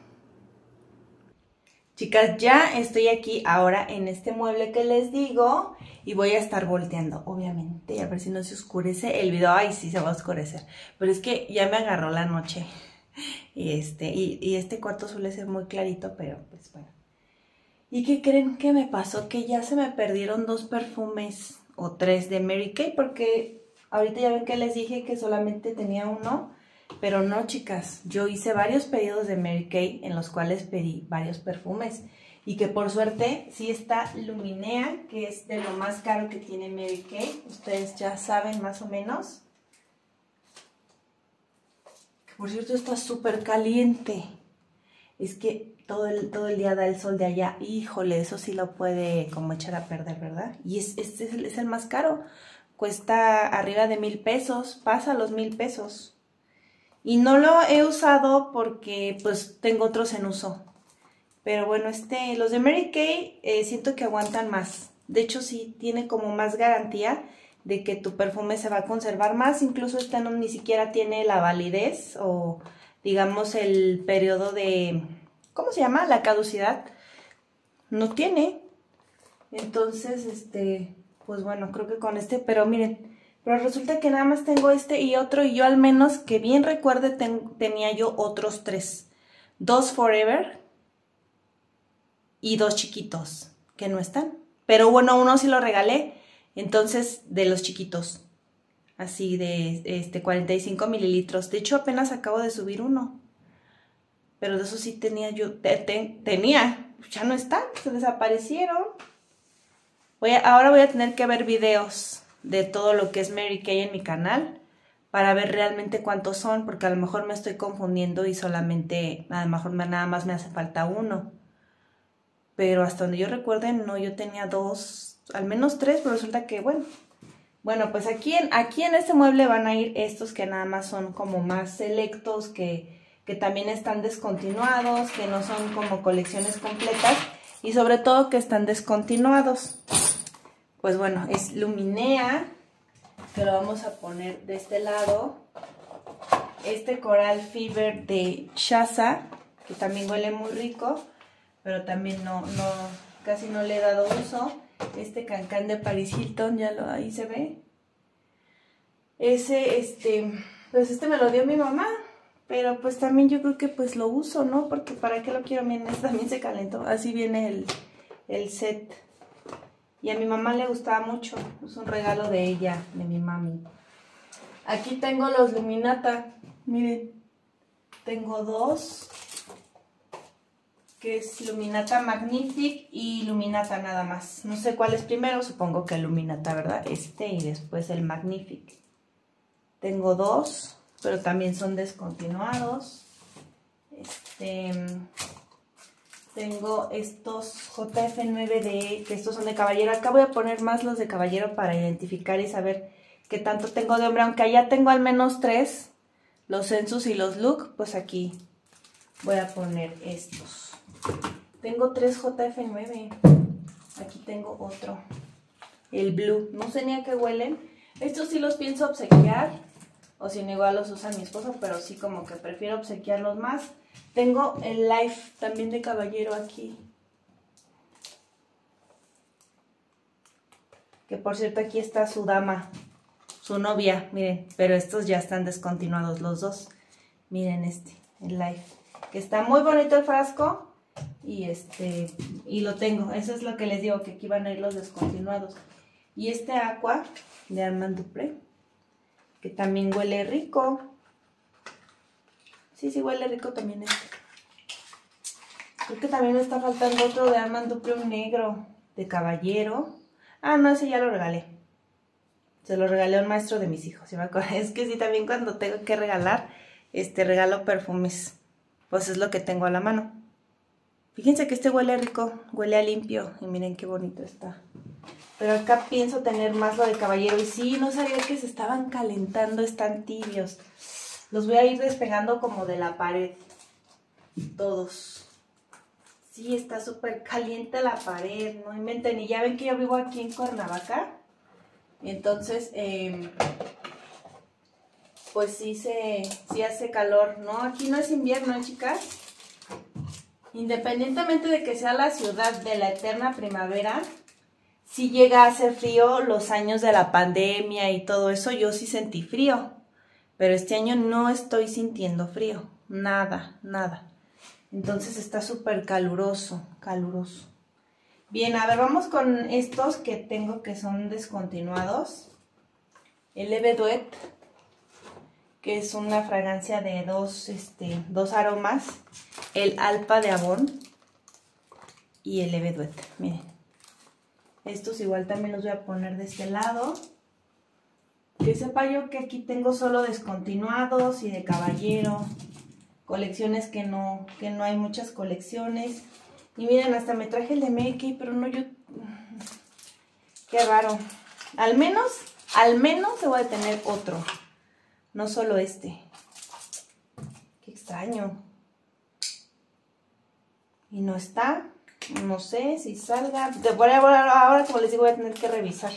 Chicas, ya estoy aquí ahora en este mueble que les digo y voy a estar volteando, obviamente, a ver si no se oscurece el video. Ay, sí se va a oscurecer, pero es que ya me agarró la noche y este, y, y este cuarto suele ser muy clarito, pero pues bueno. ¿Y qué creen que me pasó? Que ya se me perdieron dos perfumes o tres de Mary Kay, porque ahorita ya ven que les dije que solamente tenía uno. Pero no, chicas, yo hice varios pedidos de Mary Kay en los cuales pedí varios perfumes. Y que por suerte sí está Luminea, que es de lo más caro que tiene Mary Kay. Ustedes ya saben más o menos. Por cierto, está súper caliente. Es que todo el, todo el día da el sol de allá. Híjole, eso sí lo puede como echar a perder, ¿verdad? Y es, es, es, el, es el más caro. Cuesta arriba de mil pesos. Pasa los mil pesos. Y no lo he usado porque pues tengo otros en uso. Pero bueno, este, los de Mary Kay eh, siento que aguantan más. De hecho sí tiene como más garantía de que tu perfume se va a conservar más. Incluso este no ni siquiera tiene la validez o digamos el periodo de, ¿cómo se llama? La caducidad. No tiene. Entonces, este, pues bueno, creo que con este, pero miren... Pero resulta que nada más tengo este y otro, y yo al menos que bien recuerde ten, tenía yo otros tres. Dos Forever y dos chiquitos que no están. Pero bueno, uno sí lo regalé, entonces de los chiquitos. Así de este cuarenta y cinco mililitros. De hecho apenas acabo de subir uno. Pero de eso sí tenía yo, te, te, tenía, ya no están, se desaparecieron. Voy a, ahora voy a tener que ver videos de todo lo que es Mary Kay en mi canal para ver realmente cuántos son, porque a lo mejor me estoy confundiendo y solamente, a lo mejor nada más me hace falta uno. Pero hasta donde yo recuerde, no, yo tenía dos, al menos tres, pero resulta que, bueno. Bueno, pues aquí en, aquí en este mueble van a ir estos que nada más son como más selectos, que, que también están descontinuados, que no son como colecciones completas y sobre todo que están descontinuados. Pues bueno, es Luminea, que lo vamos a poner de este lado. Este Coral Fever de Shaza, que también huele muy rico, pero también no, no, casi no le he dado uso. Este Cancán de Paris Hilton, ya lo, ahí se ve. Ese, este, pues este me lo dio mi mamá, pero pues también yo creo que pues lo uso, ¿no? Porque para qué lo quiero, miren, este también se calentó. Así viene el, el set. Y a mi mamá le gustaba mucho, es un regalo de ella, de mi mami. Aquí tengo los Luminata, miren, tengo dos, que es Luminata Magnific y Luminata nada más. No sé cuál es primero, supongo que el Luminata, ¿verdad? Este y después el Magnific. Tengo dos, pero también son descontinuados. Este... Tengo estos J F nueve D, que estos son de caballero. Acá voy a poner más los de caballero para identificar y saber qué tanto tengo de hombre. Aunque allá tengo al menos tres, los Sensus y los Look, pues aquí voy a poner estos. Tengo tres J F nueve. Aquí tengo otro, el Blue. No sé ni a qué huelen. Estos sí los pienso obsequiar, o si no igual los usa mi esposo, pero sí como que prefiero obsequiarlos más. Tengo el Life también de caballero aquí. Que por cierto aquí está su dama, su novia, miren. Pero estos ya están descontinuados los dos. Miren este, el Life. Que está muy bonito el frasco. Y este, y lo tengo. Eso es lo que les digo, que aquí van a ir los descontinuados. Y este Aqua de Armand Dupré, que también huele rico. Sí, sí huele rico también este. Creo que también me está faltando otro de Armand Dupré, un negro, de caballero. Ah, no, ese ya lo regalé. Se lo regalé a un maestro de mis hijos, ¿sí me acuerdo? Es que sí, también cuando tengo que regalar, este, regalo perfumes. Pues es lo que tengo a la mano. Fíjense que este huele rico, huele a limpio. Y miren qué bonito está. Pero acá pienso tener más lo de caballero. Y sí, no sabía que se estaban calentando, están tibios. Los voy a ir despegando como de la pared. Todos. Sí, está súper caliente la pared, no inventen. Y ya ven que yo vivo aquí en Cuernavaca. Entonces, eh, pues sí, se, sí hace calor. No, aquí no es invierno, chicas. Independientemente de que sea la ciudad de la eterna primavera, sí llega a hacer frío los años de la pandemia y todo eso. Yo sí sentí frío. Pero este año no estoy sintiendo frío. Nada, nada. Entonces está súper caluroso, caluroso. Bien, a ver, vamos con estos que tengo que son descontinuados. El Eve Duet, que es una fragancia de dos, este, dos aromas. El Alpa de Avon y el Eve Duet, miren. Estos igual también los voy a poner de este lado. Que sepa yo que aquí tengo solo descontinuados y de caballero. Colecciones que no, que no hay muchas colecciones. Y miren, hasta me traje el de Mary Kay, pero no yo... Qué raro. Al menos, al menos se voy a tener otro. No solo este. Qué extraño. Y no está. No sé si salga. De, ahora, ahora, como les digo, voy a tener que revisar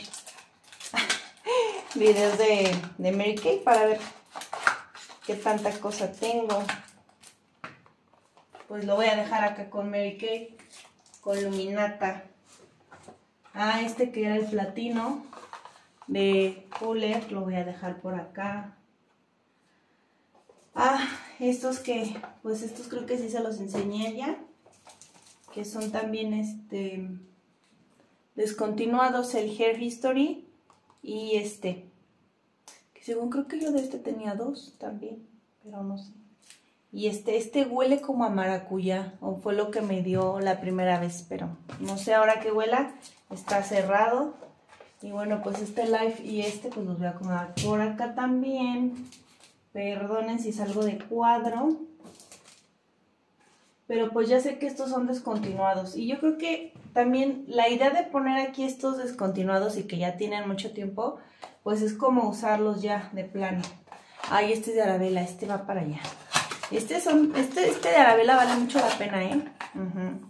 videos de, de Mary Kay para ver qué tanta cosa tengo. Pues lo voy a dejar acá con Mary Kay, con Luminata. Ah, este que era el platino de Fuller, lo voy a dejar por acá. Ah, estos que, pues estos creo que sí se los enseñé ya, que son también este descontinuados, el Hair History y este, que según creo que yo de este tenía dos también, pero no sé. Y este, este huele como a maracuyá, o fue lo que me dio la primera vez, pero no sé ahora que huela, está cerrado. Y bueno, pues este live y este pues los voy a acomodar por acá también. Perdonen si salgo de cuadro. Pero pues ya sé que estos son descontinuados. Y yo creo que también la idea de poner aquí estos descontinuados y que ya tienen mucho tiempo, pues es como usarlos ya de plano. Ay, este es de Arabella, este va para allá. Este, son, este, este de Arabella vale mucho la pena, ¿eh? Uh-huh.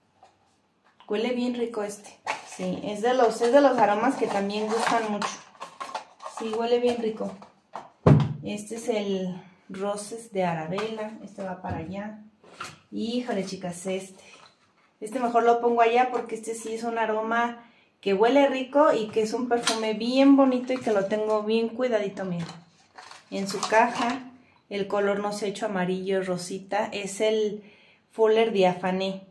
Huele bien rico este. Sí, es de, los, es de los aromas que también gustan mucho. Sí, huele bien rico. Este es el Roses de Arabella. Este va para allá. Híjole, chicas, este. Este mejor lo pongo allá porque este sí es un aroma que huele rico y que es un perfume bien bonito y que lo tengo bien cuidadito, miren. En su caja, el color no se ha hecho amarillo, rosita. Es el Fuller Diaphane.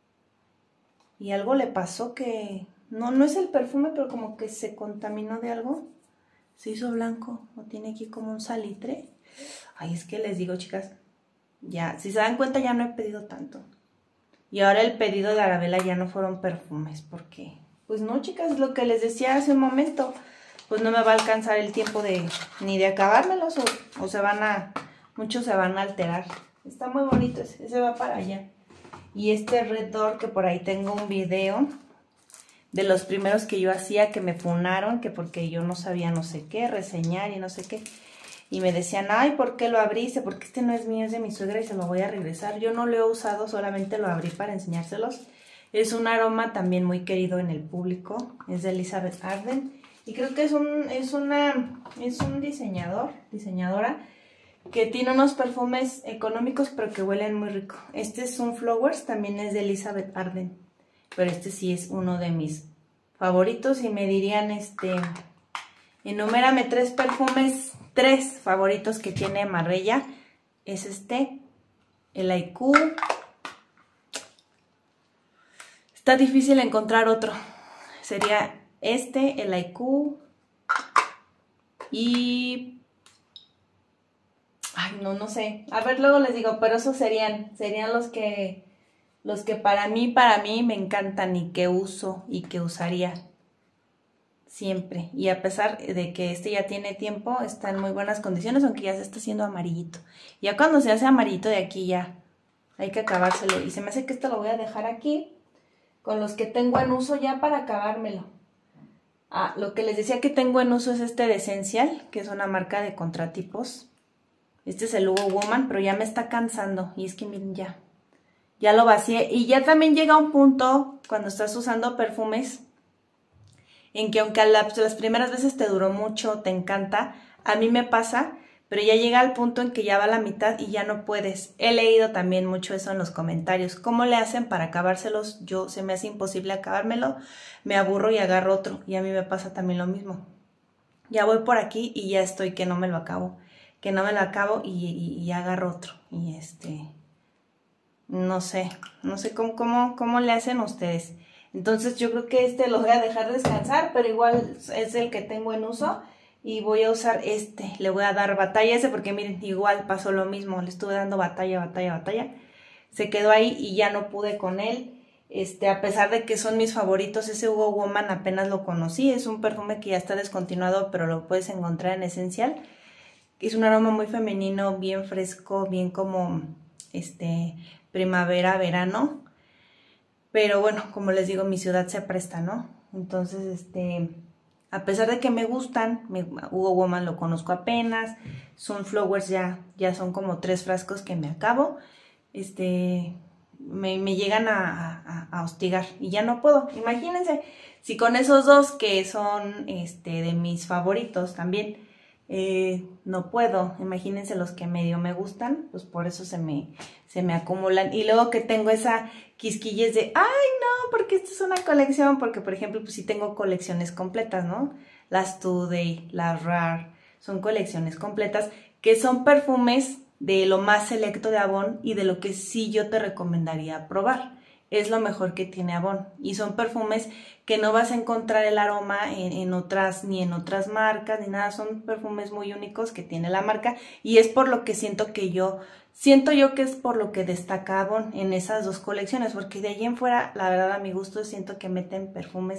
Y algo le pasó que... No, no es el perfume, pero como que se contaminó de algo. Se hizo blanco. O tiene aquí como un salitre. Ay, es que les digo, chicas. Ya, si se dan cuenta, ya no he pedido tanto. Y ahora el pedido de Arabella ya no fueron perfumes. Porque, pues no, chicas, lo que les decía hace un momento. Pues no me va a alcanzar el tiempo de... Ni de acabármelos. O, o se van a... Muchos se van a alterar. Está muy bonito ese. Ese va para allá. Y este Red Door, que por ahí tengo un video de los primeros que yo hacía, que me funaron, que porque yo no sabía no sé qué, reseñar y no sé qué. Y me decían, ay, ¿por qué lo abriste? Porque este no es mío, es de mi suegra y se lo voy a regresar. Yo no lo he usado, solamente lo abrí para enseñárselos. Es un aroma también muy querido en el público, es de Elizabeth Arden. Y creo que es un, es una, es un diseñador, diseñadora, que tiene unos perfumes económicos pero que huelen muy rico. Este es Sunflowers, también es de Elizabeth Arden, pero este sí es uno de mis favoritos. Y me dirían, este, enumérame tres perfumes, tres favoritos que tiene Marbella. Es este, el I Q. Está difícil encontrar otro. Sería este, el I Q y... Ay, no, no sé. A ver, luego les digo, pero esos serían, serían los que, los que para mí, para mí me encantan y que uso y que usaría siempre. Y a pesar de que este ya tiene tiempo, está en muy buenas condiciones, aunque ya se está haciendo amarillito. Ya cuando se hace amarillito de aquí ya hay que acabárselo. Y se me hace que esto lo voy a dejar aquí, con los que tengo en uso ya para acabármelo. Ah, lo que les decía que tengo en uso es este de Essential, que es una marca de contratipos. Este es el Hugo Woman, pero ya me está cansando. Y es que miren, ya, ya lo vacié. Y ya también llega un punto, cuando estás usando perfumes, en que aunque las, las primeras veces te duró mucho, te encanta, a mí me pasa, pero ya llega al punto en que ya va a la mitad y ya no puedes. He leído también mucho eso en los comentarios. ¿Cómo le hacen para acabárselos? Yo, se me hace imposible acabármelo, me aburro y agarro otro. Y a mí me pasa también lo mismo. Ya voy por aquí y ya estoy que no me lo acabo. Que no me lo acabo y, y, y agarro otro. Y este, no sé, no sé cómo, cómo, cómo le hacen ustedes. Entonces yo creo que este lo voy a dejar descansar, pero igual es el que tengo en uso. Y voy a usar este, le voy a dar batalla a ese porque miren, igual pasó lo mismo. Le estuve dando batalla, batalla, batalla. Se quedó ahí y ya no pude con él. Este, a pesar de que son mis favoritos, ese Hugo Woman apenas lo conocí. Es un perfume que ya está descontinuado, pero lo puedes encontrar en Essential. Es un aroma muy femenino, bien fresco, bien como este primavera, verano. Pero bueno, como les digo, mi ciudad se presta, ¿no? Entonces, este, a pesar de que me gustan, me, Hugo Woman lo conozco apenas. Sunflowers ya, ya son como tres frascos que me acabo. Este, me, me llegan a, a, a hostigar y ya no puedo. Imagínense, si con esos dos que son este, de mis favoritos también... Eh, no puedo, imagínense los que medio me gustan, pues por eso se me, se me acumulan. Y luego que tengo esa quisquilles de, ay no, porque esta es una colección, porque por ejemplo, pues sí tengo colecciones completas, ¿no? Las Today, las Rare, son colecciones completas que son perfumes de lo más selecto de Avon y de lo que sí yo te recomendaría probar. Es lo mejor que tiene Avon y son perfumes que no vas a encontrar el aroma en, en otras, ni en otras marcas, ni nada. Son perfumes muy únicos que tiene la marca y es por lo que siento que yo, siento yo que es por lo que destaca Avon en esas dos colecciones, porque de ahí en fuera, la verdad a mi gusto, siento que meten perfumes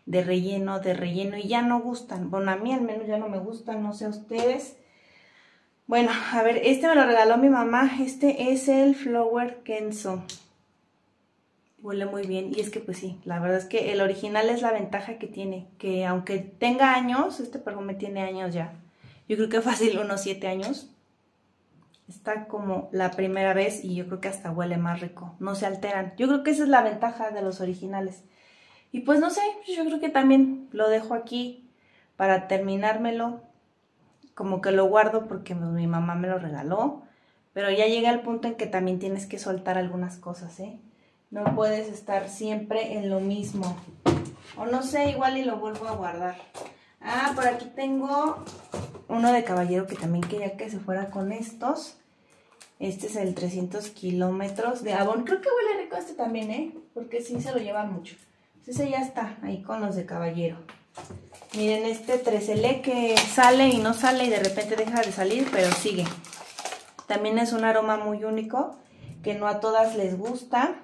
de relleno, de relleno, y ya no gustan. Bueno, a mí al menos ya no me gustan, no sé a ustedes. Bueno, a ver, este me lo regaló mi mamá. Este es el Flower Kenzo. Huele muy bien, y es que pues sí, la verdad es que el original es la ventaja que tiene, que aunque tenga años, este perfume tiene años ya. Yo creo que fácil unos siete años. Está como la primera vez y yo creo que hasta huele más rico. No se alteran. Yo creo que esa es la ventaja de los originales. Y pues no sé, yo creo que también lo dejo aquí para terminármelo. Como que lo guardo porque mi mamá me lo regaló. Pero ya llega el punto en que también tienes que soltar algunas cosas, ¿eh? No puedes estar siempre en lo mismo. O no sé, igual y lo vuelvo a guardar. Ah, por aquí tengo uno de caballero que también quería que se fuera con estos. Este es el trescientos kilómetros de Avon. Creo que huele rico este también, ¿eh? Porque sí se lo llevan mucho. Ese ya está ahí con los de caballero. Miren este tres L que sale y no sale y de repente deja de salir, pero sigue. También es un aroma muy único que no a todas les gusta.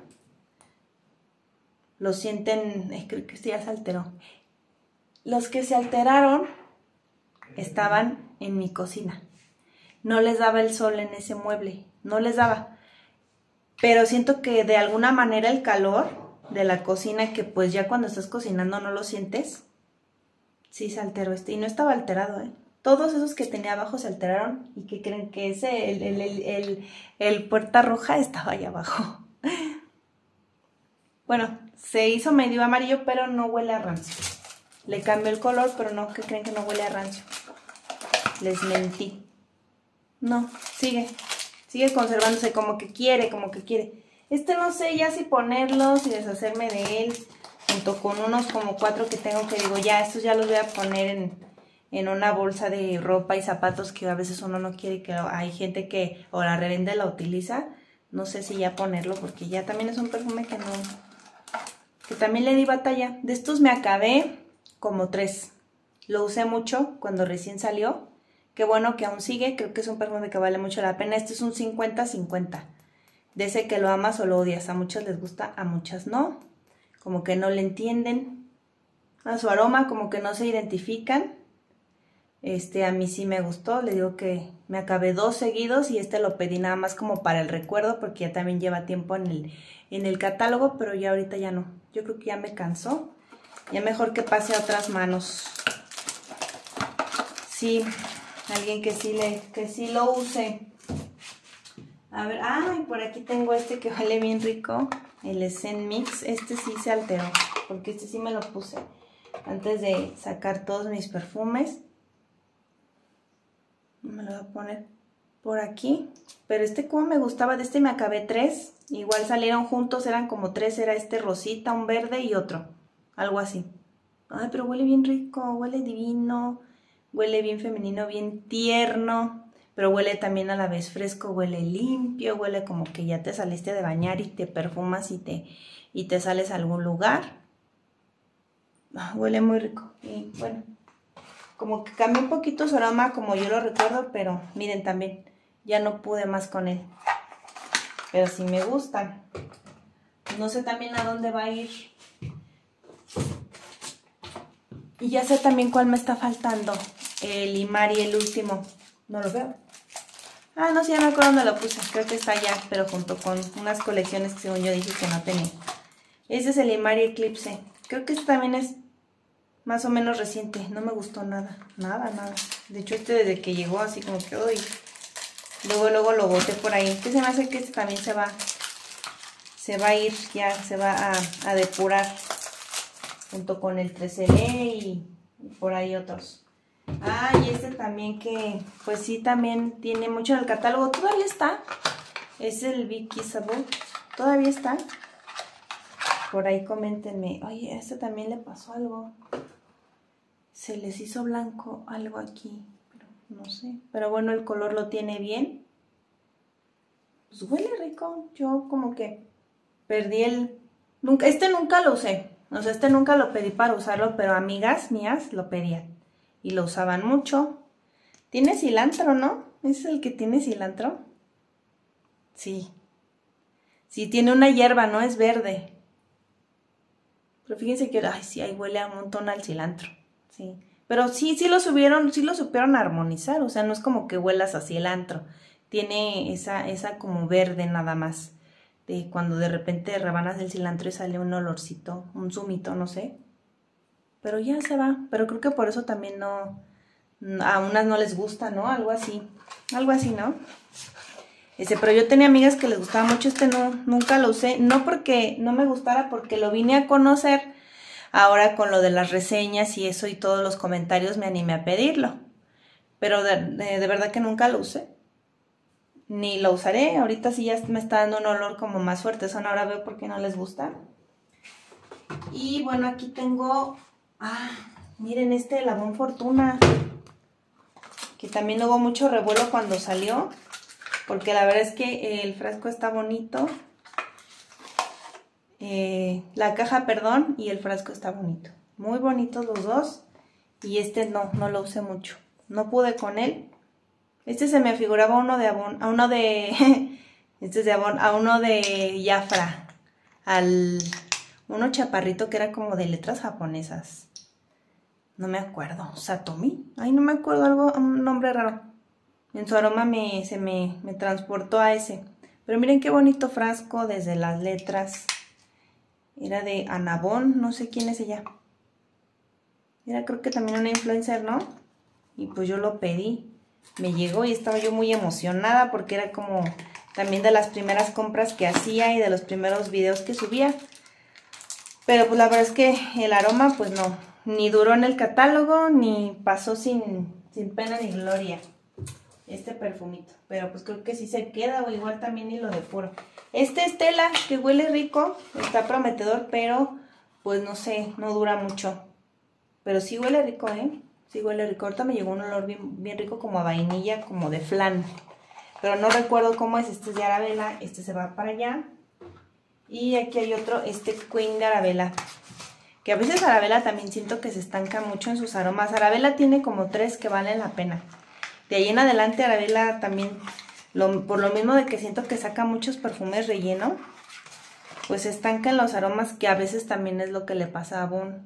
Lo sienten, eh, creo que este ya se alteró. Los que se alteraron estaban en mi cocina. No les daba el sol en ese mueble, no les daba. Pero siento que de alguna manera el calor de la cocina, que pues ya cuando estás cocinando no lo sientes, sí se alteró este. Y no estaba alterado, ¿eh? Todos esos que tenía abajo se alteraron. ¿Y que creen? Que ese, el, el, el, el, el puerta roja estaba ahí abajo. Bueno, se hizo medio amarillo, pero no huele a rancio. Le cambió el color, pero no, que creen que no huele a rancio. Les mentí. No, sigue. Sigue conservándose como que quiere, como que quiere. Este no sé ya si ponerlos y deshacerme de él. Junto con unos como cuatro que tengo que digo, ya, estos ya los voy a poner en, en una bolsa de ropa y zapatos que a veces uno no quiere, que hay gente que o la revende la utiliza. No sé si ya ponerlo porque ya también es un perfume que no... que también le di batalla. De estos me acabé como tres. Lo usé mucho cuando recién salió. Qué bueno que aún sigue. Creo que es un perfume que vale mucho la pena. Este es un cincuenta cincuenta. De ese que lo amas o lo odias. A muchas les gusta, a muchas no. Como que no le entienden a su aroma, como que no se identifican. Este a mí sí me gustó. Le digo que me acabé dos seguidos y este lo pedí nada más como para el recuerdo porque ya también lleva tiempo en el, en el catálogo, pero ya ahorita ya no. Yo creo que ya me cansó. Ya mejor que pase a otras manos. Sí, alguien que sí, le, que sí lo use. A ver, ay, por aquí tengo este que huele bien rico. El Scent Mix. Este sí se alteró, porque este sí me lo puse antes de sacar todos mis perfumes. Me lo voy a poner por aquí. Pero este como me gustaba, de este me acabé tres. Igual salieron juntos, eran como tres. Era este rosita, un verde y otro. Algo así. Ay, pero huele bien rico, huele divino. Huele bien femenino, bien tierno. Pero huele también a la vez fresco, huele limpio. Huele como que ya te saliste de bañar y te perfumas y te, y te sales a algún lugar. Ah, huele muy rico. Y bueno, como que cambió un poquito su aroma como yo lo recuerdo, pero miren también, ya no pude más con él. Pero sí me gusta. No sé también a dónde va a ir. Y ya sé también cuál me está faltando. El Limari, el último. No lo veo. Ah, no sé, ya me acuerdo dónde lo puse. Creo que está allá, pero junto con unas colecciones que según yo dije que no tenía. Ese es el Limari Eclipse. Creo que este también es más o menos reciente. No me gustó nada. Nada, nada. De hecho, este desde que llegó así como que... Uy. Luego, luego lo boté por ahí. Que se me hace que este también se va... Se va a ir ya. Se va a, a depurar. Junto con el tres L y por ahí otros. Ah, y este también que, pues sí, también tiene mucho en el catálogo. Todavía está. Es el Be Kissable. Todavía está. Por ahí coméntenme. Oye, a este también le pasó algo. Se les hizo blanco algo aquí. Pero no sé. Pero bueno, el color lo tiene bien. Pues huele rico. Yo como que perdí el... Nunca, este nunca lo usé. O sea, este nunca lo pedí para usarlo, pero amigas mías lo pedían. Y lo usaban mucho. Tiene cilantro, ¿no? ¿Ese es el que tiene cilantro? Sí. Sí, tiene una hierba, ¿no? Es verde. Pero fíjense que, ay, sí, ahí huele un montón al cilantro, sí. Pero sí, sí lo subieron, sí lo supieron armonizar, o sea, no es como que huelas a cilantro. Tiene esa, esa como verde nada más. De cuando de repente rebanas el cilantro y sale un olorcito, un zumito, no sé. Pero ya se va, pero creo que por eso también no, a unas no les gusta, ¿no? Algo así, algo así, ¿no? Ese, pero yo tenía amigas que les gustaba mucho este, no, nunca lo usé, no porque no me gustara, porque lo vine a conocer, ahora con lo de las reseñas y eso y todos los comentarios me animé a pedirlo, pero de, de, de verdad que nunca lo usé, ni lo usaré, ahorita sí ya me está dando un olor como más fuerte, eso ahora veo por qué no les gusta. Y bueno, aquí tengo, ah, miren este Labón Fortuna, que también hubo mucho revuelo cuando salió. Porque la verdad es que el frasco está bonito, eh, la caja, perdón, y el frasco está bonito. Muy bonitos los dos, y este no, no lo usé mucho. No pude con él. Este se me figuraba uno de Avon, a uno de, este es de Avon, a uno de Jafra, al, uno chaparrito que era como de letras japonesas. No me acuerdo, Satomi, ay no me acuerdo, algo, un nombre raro. En su aroma me, se me, me transportó a ese. Pero miren qué bonito frasco desde las letras. Era de Anabón, no sé quién es ella. Era creo que también una influencer, ¿no? Y pues yo lo pedí. Me llegó y estaba yo muy emocionada porque era como también de las primeras compras que hacía y de los primeros videos que subía. Pero pues la verdad es que el aroma pues no. Ni duró en el catálogo ni pasó sin, sin pena ni gloria. Este perfumito, pero pues creo que sí se queda, o igual también hilo de puro. Este es tela, que huele rico, está prometedor, pero pues no sé, no dura mucho. Pero sí huele rico, ¿eh? Sí huele rico. Ahorita me llegó un olor bien, bien rico como a vainilla, como de flan. Pero no recuerdo cómo es, este es de Arabella, este se va para allá. Y aquí hay otro, este Queen de Arabella. Que a veces Arabella también siento que se estanca mucho en sus aromas. Arabella tiene como tres que valen la pena. De ahí en adelante Arabella también, lo, por lo mismo de que siento que saca muchos perfumes relleno, pues se estanca en los aromas, que a veces también es lo que le pasa a Avon.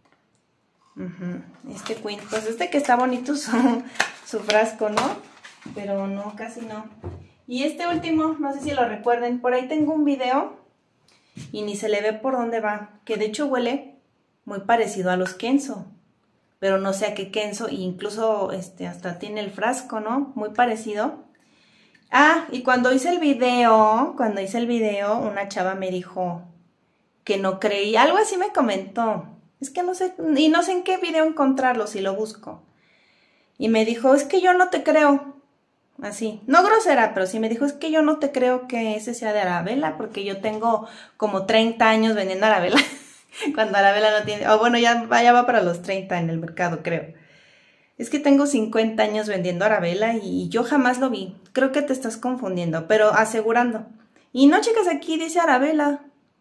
Uh-huh. Este Queen, pues este que está bonito su, su frasco, ¿no? Pero no, casi no. Y este último, no sé si lo recuerden, por ahí tengo un video y ni se le ve por dónde va, que de hecho huele muy parecido a los Kenzo. Pero no sé a qué Kenzo, e incluso este, hasta tiene el frasco, ¿no? Muy parecido. Ah, y cuando hice el video, cuando hice el video, una chava me dijo que no creía, algo así me comentó. Es que no sé, y no sé en qué video encontrarlo, si lo busco. Y me dijo, es que yo no te creo. Así, no grosera, pero sí me dijo, es que yo no te creo que ese sea de Arabella, porque yo tengo como treinta años vendiendo Arabella. Cuando Arabella no tiene, o oh, bueno, ya, ya va para los treinta en el mercado, creo. Es que tengo cincuenta años vendiendo Arabella y yo jamás lo vi. Creo que te estás confundiendo, pero asegurando. Y no, chicas, aquí dice Arabella.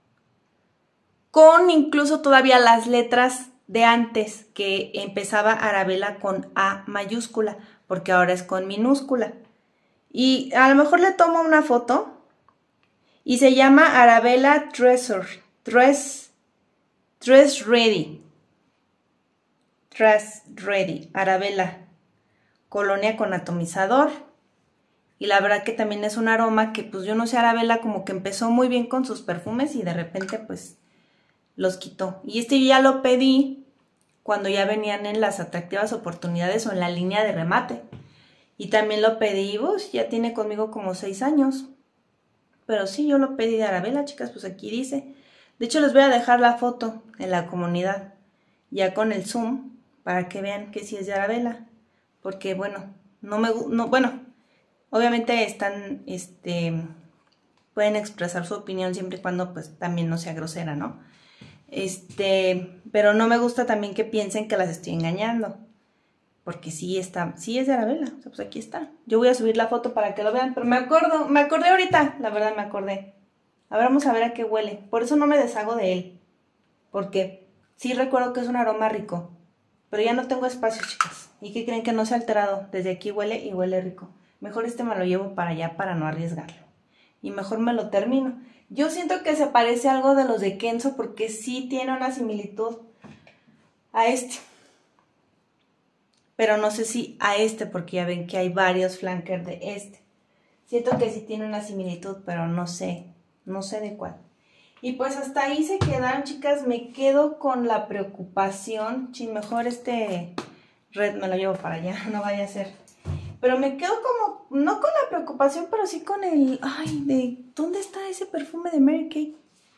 Con incluso todavía las letras de antes, que empezaba Arabella con A mayúscula, porque ahora es con minúscula. Y a lo mejor le tomo una foto y se llama Arabella Treasure, Dress Dress Ready, Dress Ready, Arabella, colonia con atomizador. Y la verdad que también es un aroma que pues yo no sé, Arabella como que empezó muy bien con sus perfumes y de repente pues los quitó. Y este yo ya lo pedí cuando ya venían en las atractivas oportunidades o en la línea de remate. Y también lo pedí, pues ya tiene conmigo como seis años. Pero sí, yo lo pedí de Arabella, chicas, pues aquí dice. De hecho, les voy a dejar la foto en la comunidad, ya con el zoom, para que vean que sí es de Arabella. Porque, bueno, no me no, bueno, obviamente están, este, pueden expresar su opinión siempre y cuando, pues, también no sea grosera, ¿no? Este, pero no me gusta también que piensen que las estoy engañando. Porque sí está, sí es de Arabella, o sea, pues aquí está. Yo voy a subir la foto para que lo vean, pero me acuerdo, me acordé ahorita, la verdad me acordé. A ver, vamos a ver a qué huele. Por eso no me deshago de él. Porque sí recuerdo que es un aroma rico. Pero ya no tengo espacio, chicas. ¿Y qué creen? Que no se ha alterado? Desde aquí huele y huele rico. Mejor este me lo llevo para allá para no arriesgarlo. Y mejor me lo termino. Yo siento que se parece algo de los de Kenzo porque sí tiene una similitud a este. Pero no sé si a este porque ya ven que hay varios flankers de este. Siento que sí tiene una similitud, pero no sé, no sé de cuál. Y pues hasta ahí se quedaron, chicas. Me quedo con la preocupación. Sí, mejor este red me lo llevo para allá, no vaya a ser. Pero me quedo como, no con la preocupación, pero sí con el, ay, de, ¿dónde está ese perfume de Mary Kay?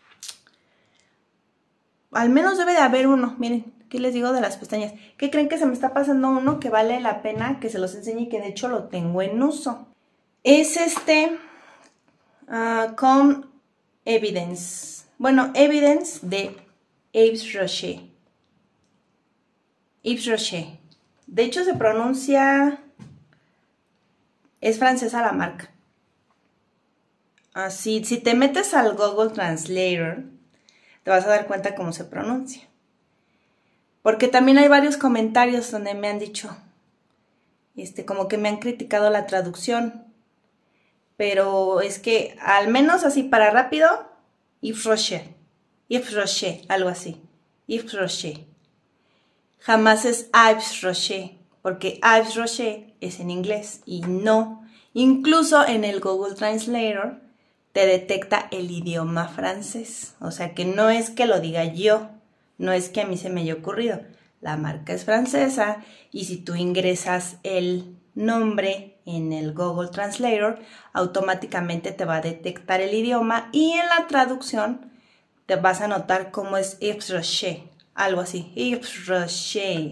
Al menos debe de haber uno, miren, ¿qué les digo de las pestañas? ¿Qué creen que se me está pasando uno que vale la pena que se los enseñe y que de hecho lo tengo en uso? Es este, uh, Come Evidence. Bueno, Evidence de Yves Rocher. Yves Rocher. De hecho se pronuncia... Es francesa la marca. Así, si te metes al Google Translator, te vas a dar cuenta cómo se pronuncia. Porque también hay varios comentarios donde me han dicho, este, como que me han criticado la traducción. Pero es que, al menos así para rápido, Yves Rocher. Yves Rocher, algo así. Yves Rocher. Jamás es Yves Rocher. Porque Yves Rocher es en inglés y no. Incluso en el Google Translator te detecta el idioma francés. O sea que no es que lo diga yo, no es que a mí se me haya ocurrido. La marca es francesa y si tú ingresas el nombre en el Google Translator, automáticamente te va a detectar el idioma y en la traducción te vas a notar cómo es Yves Rocher. Algo así, Yves Rocher.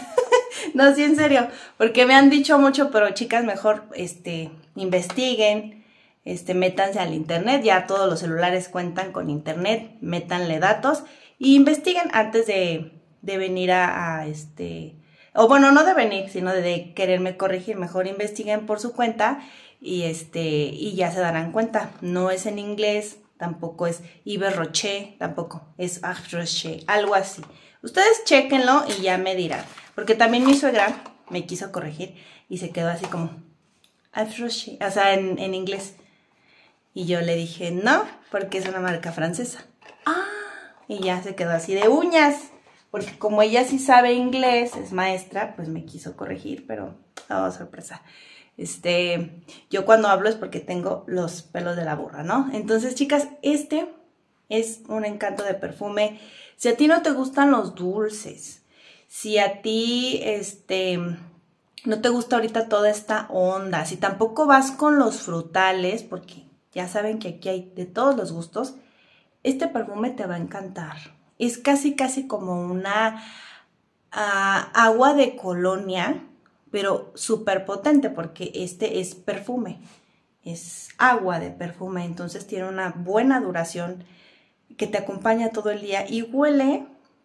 No, sí, en serio, porque me han dicho mucho, pero chicas, mejor este, investiguen, este, métanse al internet, ya todos los celulares cuentan con internet, métanle datos y investiguen antes de, de venir a, a este, o bueno, no de venir, sino de, de quererme corregir, mejor investiguen por su cuenta y este, y ya se darán cuenta, no es en inglés, tampoco es Yves Rocher, tampoco es Yves Rocher, algo así. Ustedes chéquenlo y ya me dirán. Porque también mi suegra me quiso corregir y se quedó así como, Yves Rocher, o sea, en, en inglés. Y yo le dije, no, porque es una marca francesa. Ah, y ya se quedó así de uñas. Porque como ella sí sabe inglés, es maestra, pues me quiso corregir, pero, oh, sorpresa. Este, yo cuando hablo es porque tengo los pelos de la burra, ¿no? Entonces, chicas, este es un encanto de perfume. Si a ti no te gustan los dulces, si a ti este, no te gusta ahorita toda esta onda, si tampoco vas con los frutales, porque ya saben que aquí hay de todos los gustos, este perfume te va a encantar. Es casi casi como una uh, agua de colonia, pero súper potente porque este es perfume, es agua de perfume, entonces tiene una buena duración que te acompaña todo el día y huele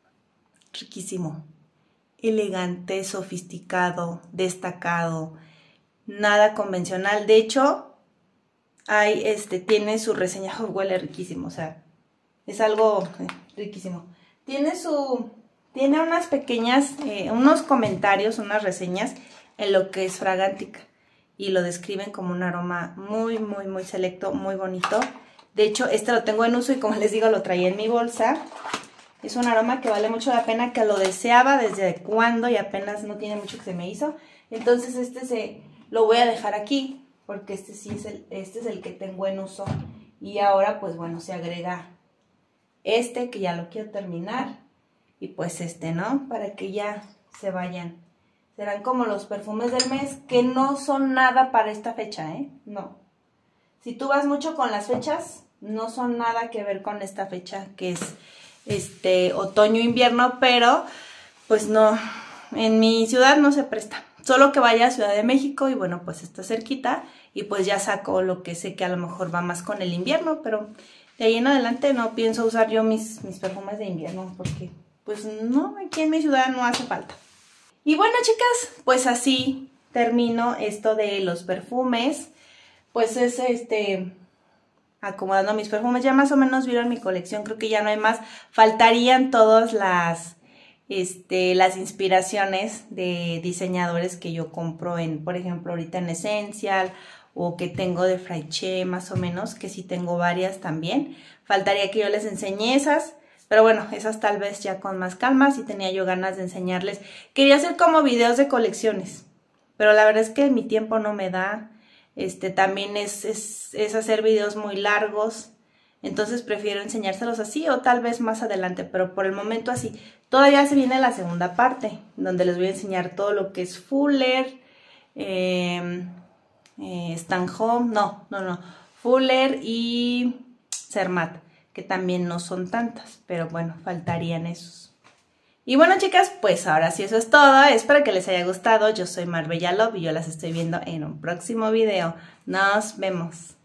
riquísimo, elegante, sofisticado, destacado, nada convencional. De hecho, hay, este, tiene su reseña, oh, huele riquísimo, o sea, es algo eh, riquísimo. Tiene su, tiene unas pequeñas, eh, unos comentarios, unas reseñas en lo que es Fragrantica y lo describen como un aroma muy, muy, muy selecto, muy bonito. De hecho, este lo tengo en uso y como les digo, lo traía en mi bolsa. Es un aroma que vale mucho la pena, que lo deseaba desde cuando y apenas no tiene mucho que se me hizo. Entonces este se lo voy a dejar aquí porque este sí es el, este es el que tengo en uso. Y ahora pues bueno, se agrega este que ya lo quiero terminar y pues este, ¿no? Para que ya se vayan. Serán como los perfumes del mes que no son nada para esta fecha, ¿eh? No. Si tú vas mucho con las fechas, no son nada que ver con esta fecha que es este otoño-invierno, pero pues no, en mi ciudad no se presta. Solo que vaya a Ciudad de México y bueno, pues está cerquita y pues ya saco lo que sé que a lo mejor va más con el invierno, pero de ahí en adelante no pienso usar yo mis, mis perfumes de invierno porque pues no, aquí en mi ciudad no hace falta. Y bueno, chicas, pues así termino esto de los perfumes. Pues es este, acomodando mis perfumes. Ya más o menos vieron mi colección, creo que ya no hay más. Faltarían todas las, este, las inspiraciones de diseñadores que yo compro en, por ejemplo, ahorita en Essential o que tengo de Fraiche más o menos, que sí tengo varias también. Faltaría que yo les enseñe esas, pero bueno, esas tal vez ya con más calma, sí tenía yo ganas de enseñarles. Quería hacer como videos de colecciones, pero la verdad es que mi tiempo no me da. Este, también es, es, es hacer videos muy largos, entonces prefiero enseñárselos así o tal vez más adelante, pero por el momento así. Todavía se viene la segunda parte, donde les voy a enseñar todo lo que es Fuller, eh, eh, Stan Home, no, no, no, Fuller y Zermatt, que también no son tantas, pero bueno, faltarían esos. Y bueno, chicas, pues ahora sí eso es todo. Espero que les haya gustado. Yo soy Marbella Love y yo las estoy viendo en un próximo video. Nos vemos.